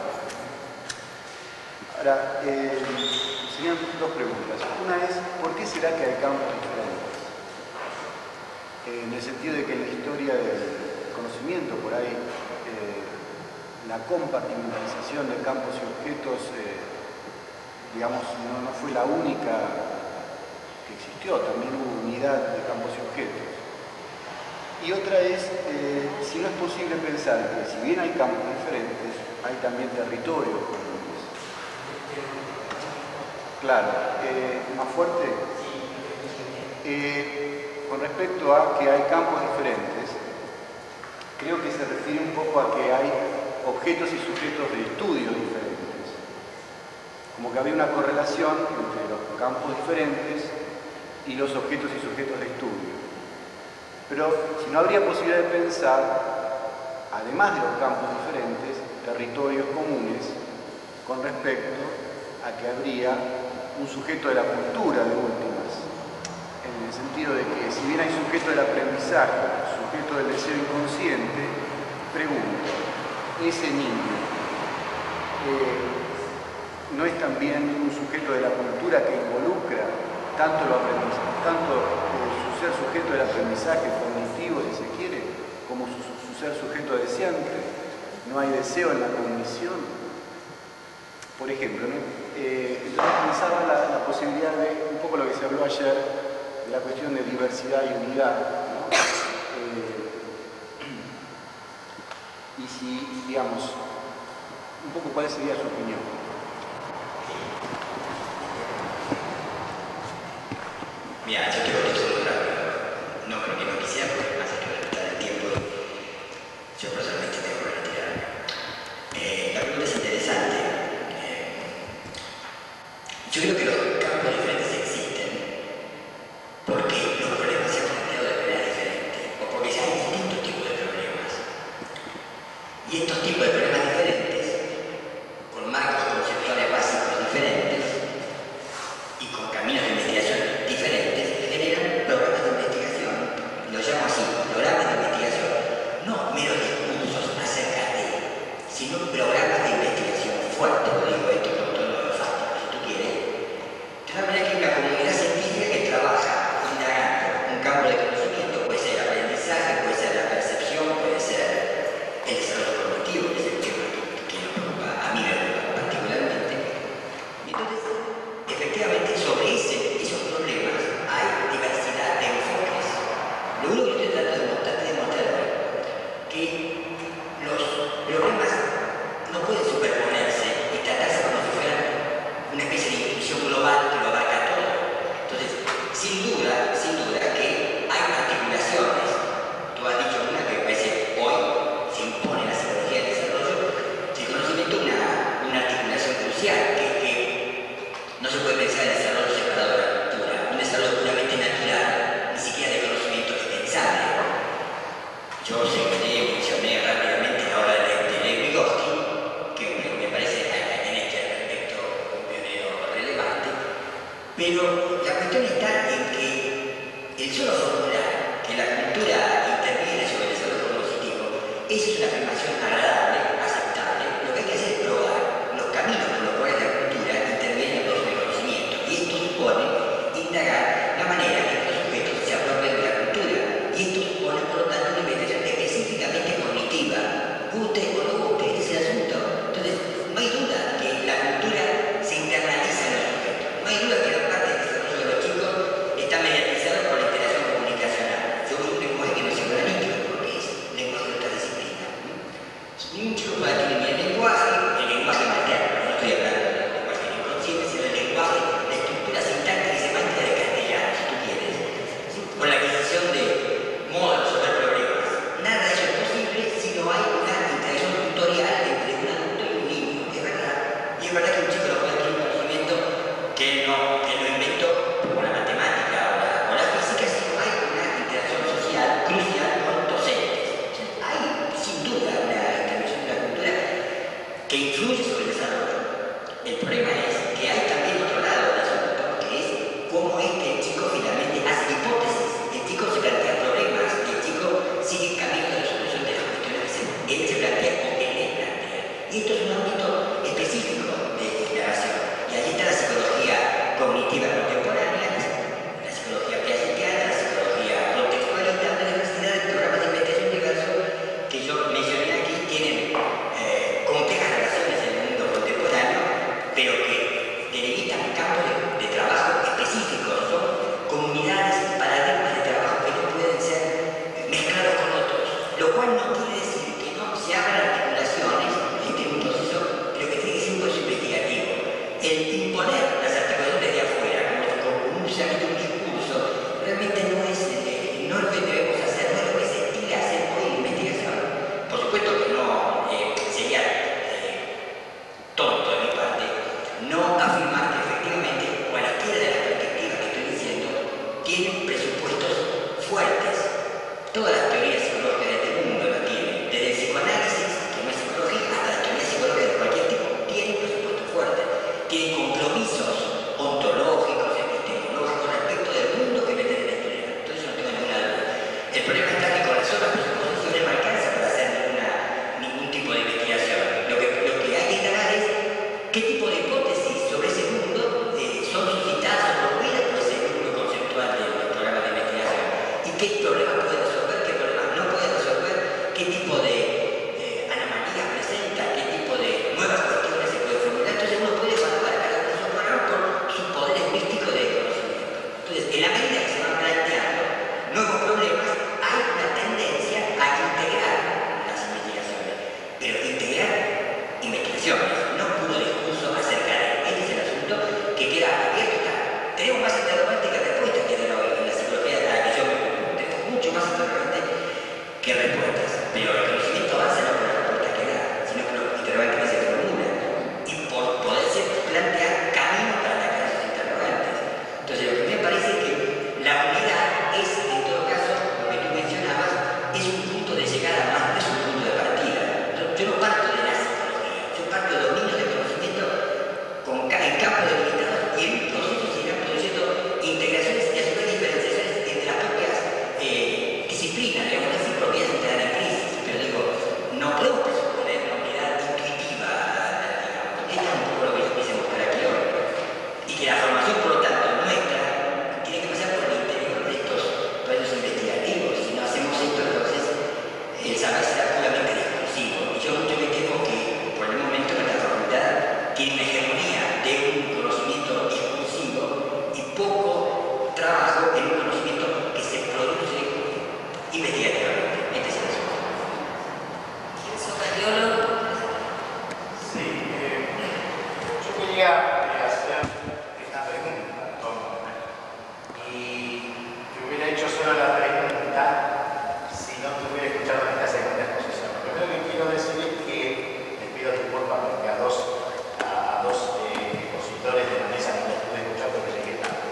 Ahora, eh, serían dos preguntas. Una es, ¿por qué será que hay campos diferentes? Eh, en el sentido de que en la historia del conocimiento, por ahí, eh, la compartimentalización de campos y objetos, eh, digamos, no, no fue la única que existió, también hubo unidad de campos y objetos. Y Y otra es, eh, si no es posible pensar que si bien hay campos diferentes, hay también territorios comunes. Claro, eh, más fuerte. Eh, con respecto a que hay campos diferentes, creo que se refiere un poco a que hay objetos y sujetos de estudio diferentes. Como que había una correlación entre los campos diferentes y los objetos y sujetos de estudio. Pero si no habría posibilidad de pensar, además de los campos diferentes, territorios comunes con respecto a que habría un sujeto de la cultura de últimas, en el sentido de que si bien hay sujeto del aprendizaje, sujeto del deseo inconsciente, pregunto, ese niño eh, no es también un sujeto de la cultura que involucra tanto, lo tanto eh, su ser sujeto del aprendizaje cognitivo, si se quiere, como su, su ser sujeto deseante. No hay deseo en la cognición. Por ejemplo, ¿no? eh, entonces pensaba la, la posibilidad de, un poco lo que se habló ayer, de la cuestión de diversidad y unidad, ¿no? eh, y si, digamos, un poco cuál sería su opinión. Mira, yo quiero responder rápido. No creo que no quisiera, porque más hay que respetar el tiempo. Yo personalmente tengo que retirarme. Eh, la pregunta es interesante. Eh, yo creo que los campos diferentes existen porque los problemas se han planteado de manera diferente o porque ya hay distintos tipos de problemas. Y estos tipos de problemas diferentes, con marcos conceptuales básicos diferentes y con caminos de investigación diferentes, generan programas de investigación. Lo llamo así, programas de investigación. No meros discursos acerca de, sino programas de investigación fuertes, lo digo esto con tono enfático, si tú quieres. De tal manera que hay una comunidad científica que trabaja indagando un campo de conocimiento, puede ser el aprendizaje, puede ser la percepción, puede ser el desarrollo cognitivo, que es el tema que nos preocupa, a mí me preocupa particularmente. Y entonces, efectivamente, sobre ese, esos problemas hay diversidad de enfoques. Lo único que estoy tratando de mostrar es demostrar que los problemas no pueden superponerse y tratarse como si fueran una especie de institución global que lo abarca todo. Entonces, sin duda, sin duda que hay articulaciones. Tú has dicho una que me parece hoy se impone en la psicología del desarrollo, el conocimiento una, una articulación crucial, que es que no se puede pensar en el desarrollo separado de la cultura, un desarrollo puramente natural, ni siquiera de conocimiento dispensable. Yo señalé, mencioné rápidamente la obra de, de Lev Vygotsky, que me, me parece en este aspecto un pionero relevante, pero la cuestión está en que el solo formular que la cultura interviene sobre el desarrollo cognitivo, esa es una afirmación agradable, aceptable. Lo que hay que hacer es probar los caminos por los cuales la cultura interviene en el conocimiento, y esto supone indagar la manera en que los sujetos se apropien de la cultura, y esto supone, por lo tanto, una investigación específicamente cognitiva, guste o no guste, este es el asunto. Entonces, no hay duda que la cultura se internaliza en los sujetos, no hay duda que la parte del desarrollo de los chicos está mediatizada por la interacción comunicacional. Yo uso un lenguaje que no es psicoanalítico, porque es lenguaje de otra disciplina. No lo cual no quiere decir que no se abran articulaciones, este es un proceso, pero que tiene que ser un proceso investigativo. El imponer las articulaciones de afuera, como un solamente un discurso, realmente no es, eh, no es lo que debemos hacer, no es lo que se tira a hacer hoy en investigación. Por supuesto que no eh, sería eh, tonto de mi parte no afirmar que efectivamente cualquiera de las perspectivas que estoy diciendo tienen presupuestos fuertes. Todas las teorías psicológicas de este mundo lo tienen, desde el psicoanálisis, que no es psicología, hasta la teoría psicológica de cualquier tipo, tienen presupuestos fuertes, tienen compromisos ontológicos, epistemológicos respecto del mundo que pretenden estudiar. Entonces no tengo ninguna duda. El problema está que con las otras presuposiciones no alcanza para hacer ninguna, ningún tipo de investigación. Lo que, lo que hay que instalar es qué tipo de hipótesis sobre ese mundo eh, son suscitadas o promovidas por ese grupo conceptual de los programas de investigación y qué problemas puede resolver, qué problemas no puede resolver, qué tipo de eh, anomalías presenta, qué tipo de nuevas cuestiones se puede formular. Entonces uno puede evaluar cada uno de esos programas por sus poderes místicos de conocimiento. Entonces, en la medida que se van planteando nuevos problemas, hay una tendencia a integrar las investigaciones, pero integrar investigaciones, no puro discurso acerca de ello. Este es el asunto que queda abierto. Está. Tenemos más interrogantes que respuestas que de la, en la psicología de la que yo me ocupo. Tenemos mucho más interrogantes que respuestas, pero el conocimiento avanza no por las respuestas que da, sino por los interrogantes que se formulan y por poderse plantear caminos para atacar esos interrogantes. Entonces, lo que me parece es que la unidad es, en todo caso, lo que tú mencionabas, es un punto de llegada más, no es un punto de partida. Yo, yo no parto de la psicología, yo parto de dominios de conocimiento con, en campos delimitados y en un proceso se irán produciendo integraciones y a su vez diferenciaciones entre las propias eh, disciplinas, digamos, las propias entrar en crisis, pero digo, no podemos presuponer una unidad intuitiva, digamos. Esto es un poco lo que yo quise mostrar aquí hoy. Y que la formación, por lo tanto, nuestra, tiene que pasar por el interior de estos procesos investigativos. Si no hacemos esto, entonces el saber será puramente discursivo. Y yo mucho me temo que, por el momento, nuestra facultad tiene una hegemonía de un conocimiento discursivo y poco trabajo en un conocimiento que se produce investigativamente. Este es el asunto. ¿Quién son cardiólogos? Sí, eh, yo quería eh, hacer esta pregunta, Tom, y te hubiera hecho solo la pregunta si no te hubiera escuchado en esta segunda exposición. Lo primero que quiero decir es que les pido disculpas porque a dos, a, a dos eh, expositores de la mesa no les pude escuchar porque llegué tarde.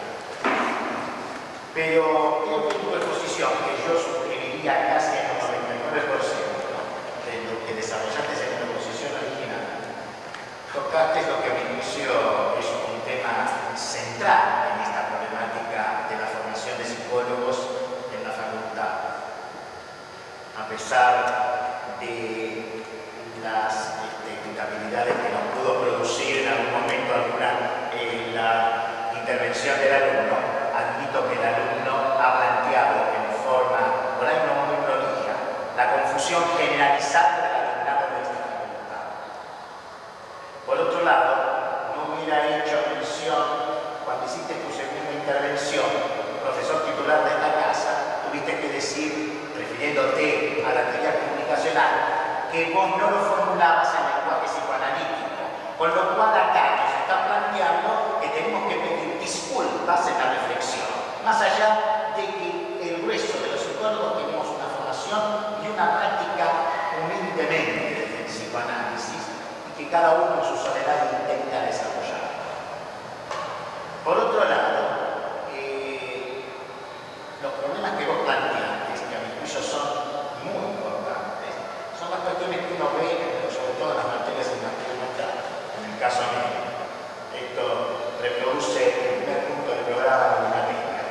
Pero creo que tu exposición, que yo suscribiría casi en un noventa y nueve por ciento, ¿no?, de lo que desarrollaste en la exposición original, tocaste lo que a mi juicio es un tema central en esta problemática de la formación de psicólogos en la facultad. A pesar de las este, habilidades que nos pudo producir en algún momento alguna eh, la intervención del alumno, admito que el alumno ha planteado en forma, por ahí no muy prolija, la confusión generalizada del alumnado de esta facultad. Por otro lado, no hubiera hecho mención, cuando hiciste tu segunda intervención, profesor titular de esta casa, tuviste que decir, refiriéndote a la teoría comunicacional, que vos no lo formulabas en lenguaje psicoanalítico, con lo cual acá nos está planteando que tenemos que pedir disculpas en la reflexión, más allá de que el grueso de los psicólogos tenemos una formación y una práctica humildemente del psicoanálisis y que cada uno en su soledad intenta desarrollar. Por otro lado, eh, los problemas que vos planteaste, que a mi juicio son muy importantes, son las cuestiones que uno ve, sobre todo en las materias en las que uno está. En el caso mío, esto reproduce el primer punto del programa de la técnica.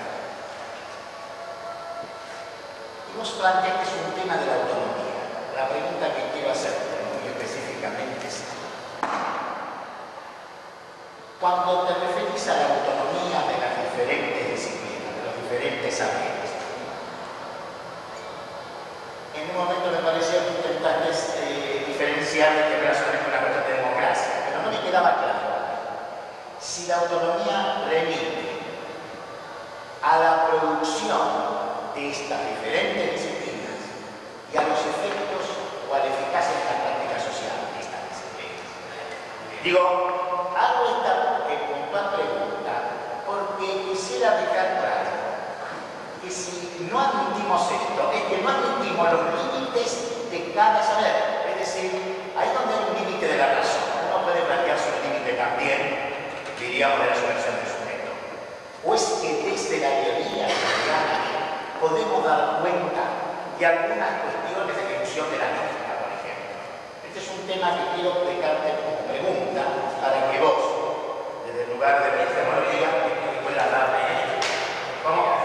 Y vos planteaste un tema de la autonomía. La pregunta que quiero hacerte muy específicamente es: cuando te referís a la autonomía de las diferentes disciplinas, de los diferentes saberes, en un momento me pareció que intentaste eh, diferenciar de que relaciones con la cuestión de democracia, pero no me quedaba claro si la autonomía remite a la producción de estas diferentes disciplinas y a los efectos o a la eficacia de la práctica social de esta disciplina. Digo, hago esta puntual pregunta porque quisiera dejar claro que si no admitimos esto, es que no admitimos los límites de cada saber. Es decir, ahí donde hay un límite de la razón, uno puede plantearse un límite también, diríamos, de la subversión del sujeto. O es que desde la teoría podemos dar cuenta de algunas cuestiones de ejecución de la mística, por ejemplo. Este es un tema que quiero dejarte como pregunta para que vos, desde el lugar de la epistemología, puedas darme. ¿Cómo?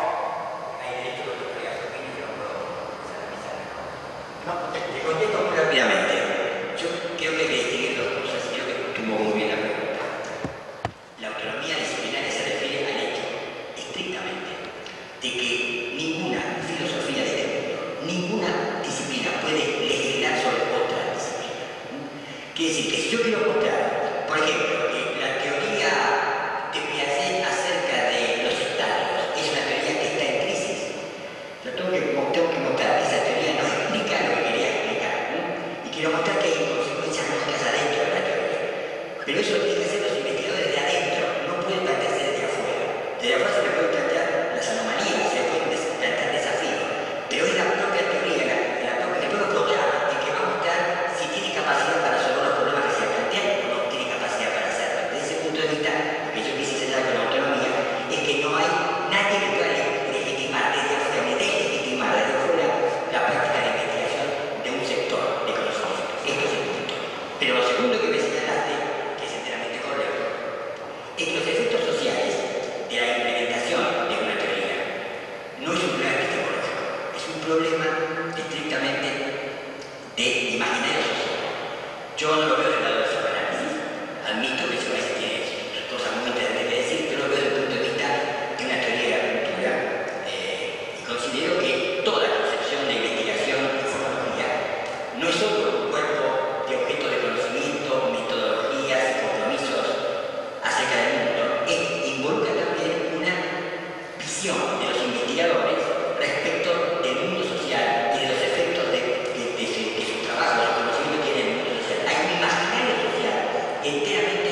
No, te, te contesto muy rápidamente. Yo creo que hay que distinguir dos cosas, y creo que estuvo muy bien la pregunta. La autonomía disciplinaria se refiere al hecho, estrictamente, de que ninguna filosofía de este mundo, ninguna disciplina puede legislar sobre otra disciplina. Quiere decir que si yo quiero mostrar, por ejemplo, que la teoría de Piaget acerca de los estadios es una teoría que está en crisis, yo tengo que, tengo que mostrar que esa teoría no explica lo que quería explicar, ¿no? Y quiero mostrar que hay consecuencias lógicas adentro de la teoría. Pero eso tiene que ser los investigadores de adentro, no pueden plantearse desde afuera. Desde afuera se le pueden plantear las anomalías, se le pueden plantear desafíos, pero es la propia teoría, la, la propia, el propio programa el que va a mostrar si tiene capacidad para resolver los problemas que se plantean o no tiene capacidad para hacerlo. Desde ese punto de vista, lo que yo quise señalar con la autonomía es que no hay nadie que pueda legitimar desde afuera, ni deslegitimar desde afuera la práctica de investigación de un sector de conocimiento. Esto es el punto. Pero lo segundo que me señalaste, que es enteramente correcto, es que los efectos sociales de la implementación de una teoría no es un problema epistemológico, es un problema estrictamente de imaginario social. Yo no lo veo del lado del psicoanálisis, admito que eso tiene cosas muy interesantes que decir, pero lo veo desde el punto de vista de una teoría de la cultura, eh, y considero que toda concepción de investigación y psicología no es solo un cuerpo de objetos de conocimiento, metodologías y compromisos acerca del mundo, es, involucra también una visión de los investigadores respecto del mundo social y de los efectos de, de, de, su, de su trabajo, de su conocimiento tiene en el mundo social. Hay un imaginario social enteramente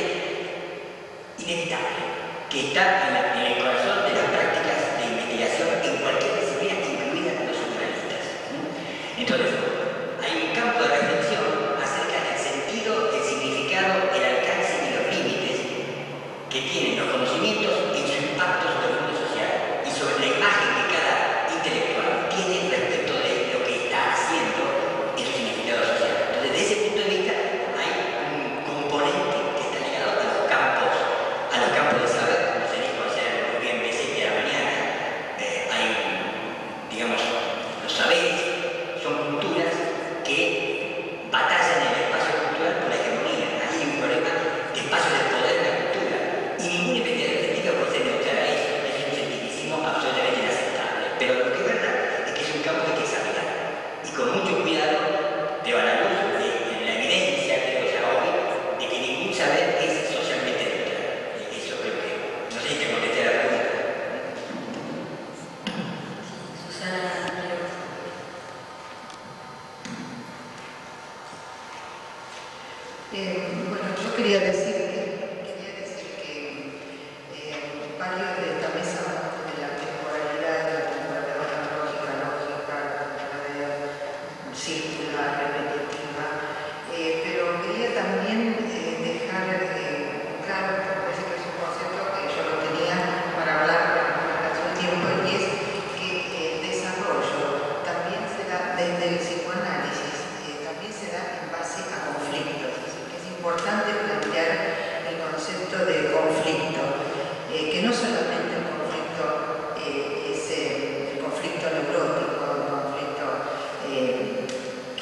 inevitable que está en, la, en el corazón de las prácticas de investigación en cualquier disciplina, incluidas los humanistas. Entonces, hay un campo de reflexión acerca del sentido, el significado, el alcance y los límites que tienen los conocimientos en su impacto sobre el mundo social y sobre la imagen que cada intelectual tiene respecto de lo que está haciendo en su significado social. Entonces, desde ese punto de vista, hay un componente que está ligado a los campos, a los campos de saber, como se dijo ayer muy bien B C de la mañana. Eh, hay, digamos, los saberes son culturas que batallan en el espacio cultural por la hegemonía. Ahí hay un problema de espacio de poder en la cultura. Y ningún investigador científico puede ser neutral a eso. Es un cientificismo absolutamente inaceptable. Pero lo que es verdad es que es un campo que hay que examinar. Y con mucho cuidado de la luz de, de la evidencia, creo ya hoy, de que ningún saber es socialmente neutral. Eso creo que, no sé si te contesté la pregunta. Susana, Eh, bueno, yo quería decir que, quería decir que eh, varios de esta mesa de la temporalidad, de la temporalidad lógica, lógica, la temporalidad circular, repetitiva, eh, pero quería también eh, dejar eh, claro, porque parece que es un concepto que yo lo tenía para hablar hace un tiempo, y es que el desarrollo también se da desde el psicoanálisis, eh, también se da en base a conflictos. Es importante plantear el concepto de conflicto, eh, que no solamente el conflicto eh, es eh, el conflicto neurótico, el conflicto eh,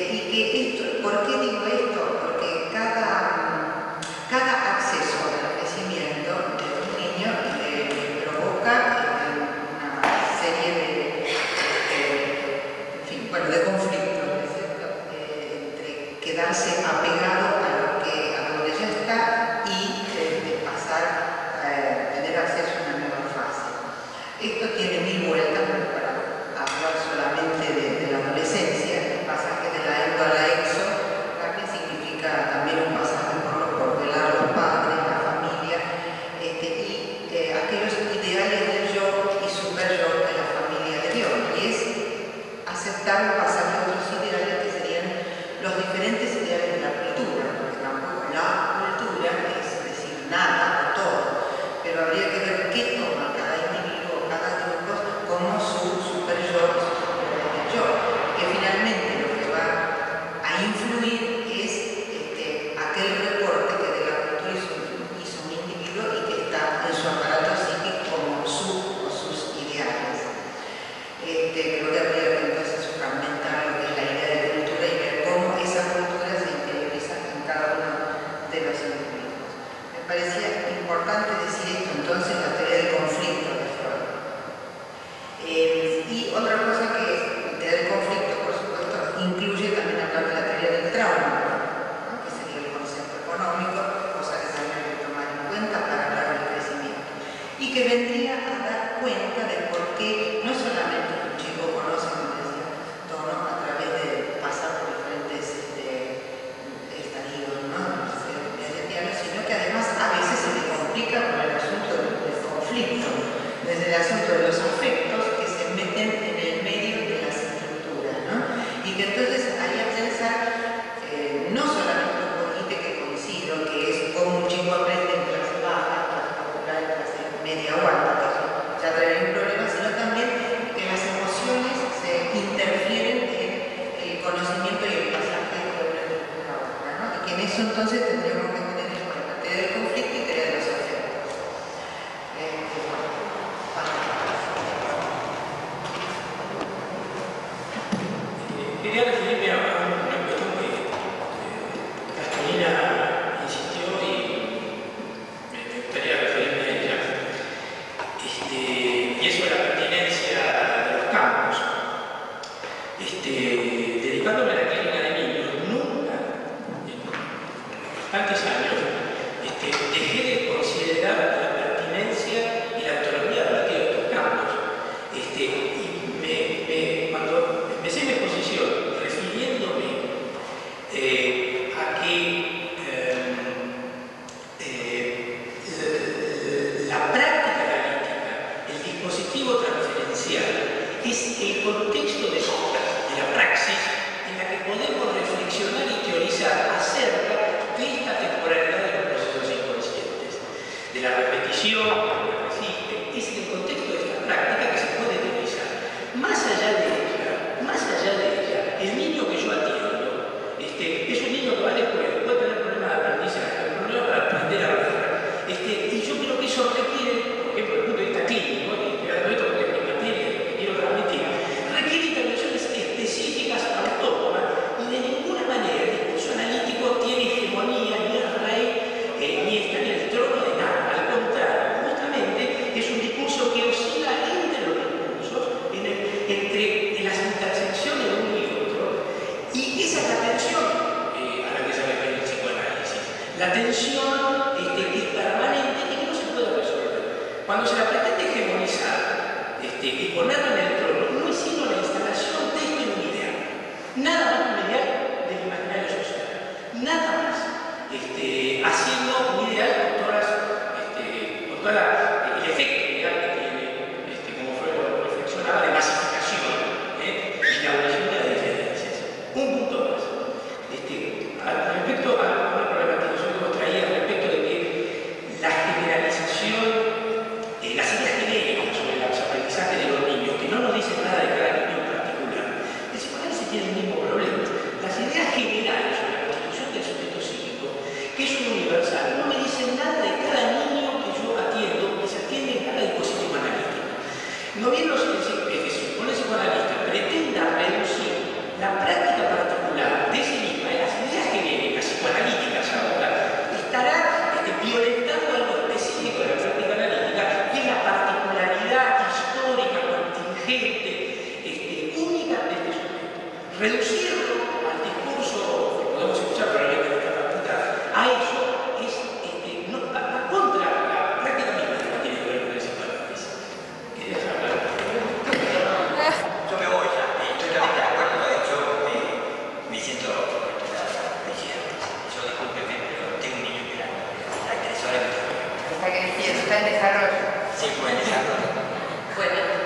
y que esto, ¿por qué digo esto? Porque cada, cada acceso al crecimiento de un niño le provoca una serie de, de, en fin, bueno, de conflictos, ¿no es cierto? Eh, entre quedarse apegado a lo que a donde ya está y eh, de pasar a eh, tener acceso a una nueva fase. Esto tiene mil vueltas para hablar solamente de, de la adolescencia. El pasaje de la endo a la exo también significa también un pasaje por, por velar los padres, la familia, este, y eh, aquellos ideales del yo y super yo de la familia de Dios. Y es aceptar un pasaje de otros ideales que serían los diferentes ideales de la cultura, porque tampoco la cultura es decir nada o todo, pero habría que ver qué toma cada individuo, cada grupo como su super yo, su super yo, que finalmente lo que va a influir es este, aquel recorte que de la cultura hizo, hizo un individuo y que está en su aparato psíquico como su o sus ideales. Este, creo que habría que entonces fragmentar lo que es la idea de cultura y ver cómo esa cultura se interioriza en cada uno de los individuos. Me parecía importante decir esto entonces, la teoría del conflicto de Freud. Eh, y otra cosa que es, la teoría del conflicto, por supuesto, incluye también hablar de la teoría del trauma, ¿no? Que sería el concepto económico, cosa que también hay que tomar en cuenta para hablar del crecimiento. Y que vendría a dar cuenta de por qué no solamente un chico conoce, como decía Tono, a través de pasar por diferentes este, estadios, ¿no? Sino que además a veces se le complica por el asunto del, del conflicto, desde el asunto de los afectos que se meten en el medio de las estructuras, ¿no? Y que entonces haría pensar, eh, no solamente un poquito que coincido, que es como un chico aprende en clase baja, en clase popular, en clase media o alta, que eso ya traería un problema, sino también que las emociones se interfieren en el conocimiento y el pasaje de una estructura a otra, ¿no? Y que en eso entonces tendríamos que tener en cuenta teoría del conflicto y teoría de los afectos. Eh, Quería referirme a una cuestión que eh, Castellina insistió y me gustaría referirme a ella, este, y eso es la pertinencia de los campos. Este, dedicándome a la clínica de niños, nunca, en bastantes años, este, dejé de considerar la pertinencia y la autonomía relativa de estos campos. Este, y me, me, cuando empecé mi exposición refiriéndome eh, a que eh, eh, la práctica analítica, el dispositivo transferencial, es el contexto de, de la praxis en la que podemos reflexionar y teorizar acerca de esta temporalidad de los procesos inconscientes, de la repetición, de la resiste, es el contexto de esta práctica que se puede teorizar. Más allá de ella, más allá de ella, el niño que yo atiendo este, es un niño que va a la escuela, puede tener problemas de aprendizaje, problemas para aprender a hablar. Este, y yo creo que eso requiere, por ejemplo, desde el punto de vista clínico, y esto porque es mi materia, lo que quiero transmitir, requiere intervenciones específicas autónomas y de ninguna manera el discurso analítico tiene hegemonía, ni es rey, eh, ni está en el trono de nada. Al contrario, justamente es un discurso que oscila entre los discursos, en el, entre en las intersecciones de uno y otro, y esa es la tensión eh, a la que se refiere el psicoanálisis. La tensión este, que es permanente y que no se puede resolver. Cuando se la pretende hegemonizar este, y ponerla en el trono, no es sino la instalación de esto en un ideal. Nada más un ideal del imaginario social. Nada más. Este, haciendo un ideal con, todas, este, con todo el efecto ideal que tiene, este, como Freud lo reflexionaba, de masificación ¿eh? y la abolición de las diferencias. Un punto más. Este, al respecto a una problematización que vos traías respecto de que la generalización, eh, las ideas genéricas sobre los aprendizajes de los niños, que no nos está en desarrollo. Sí, buen desarrollo. Bueno,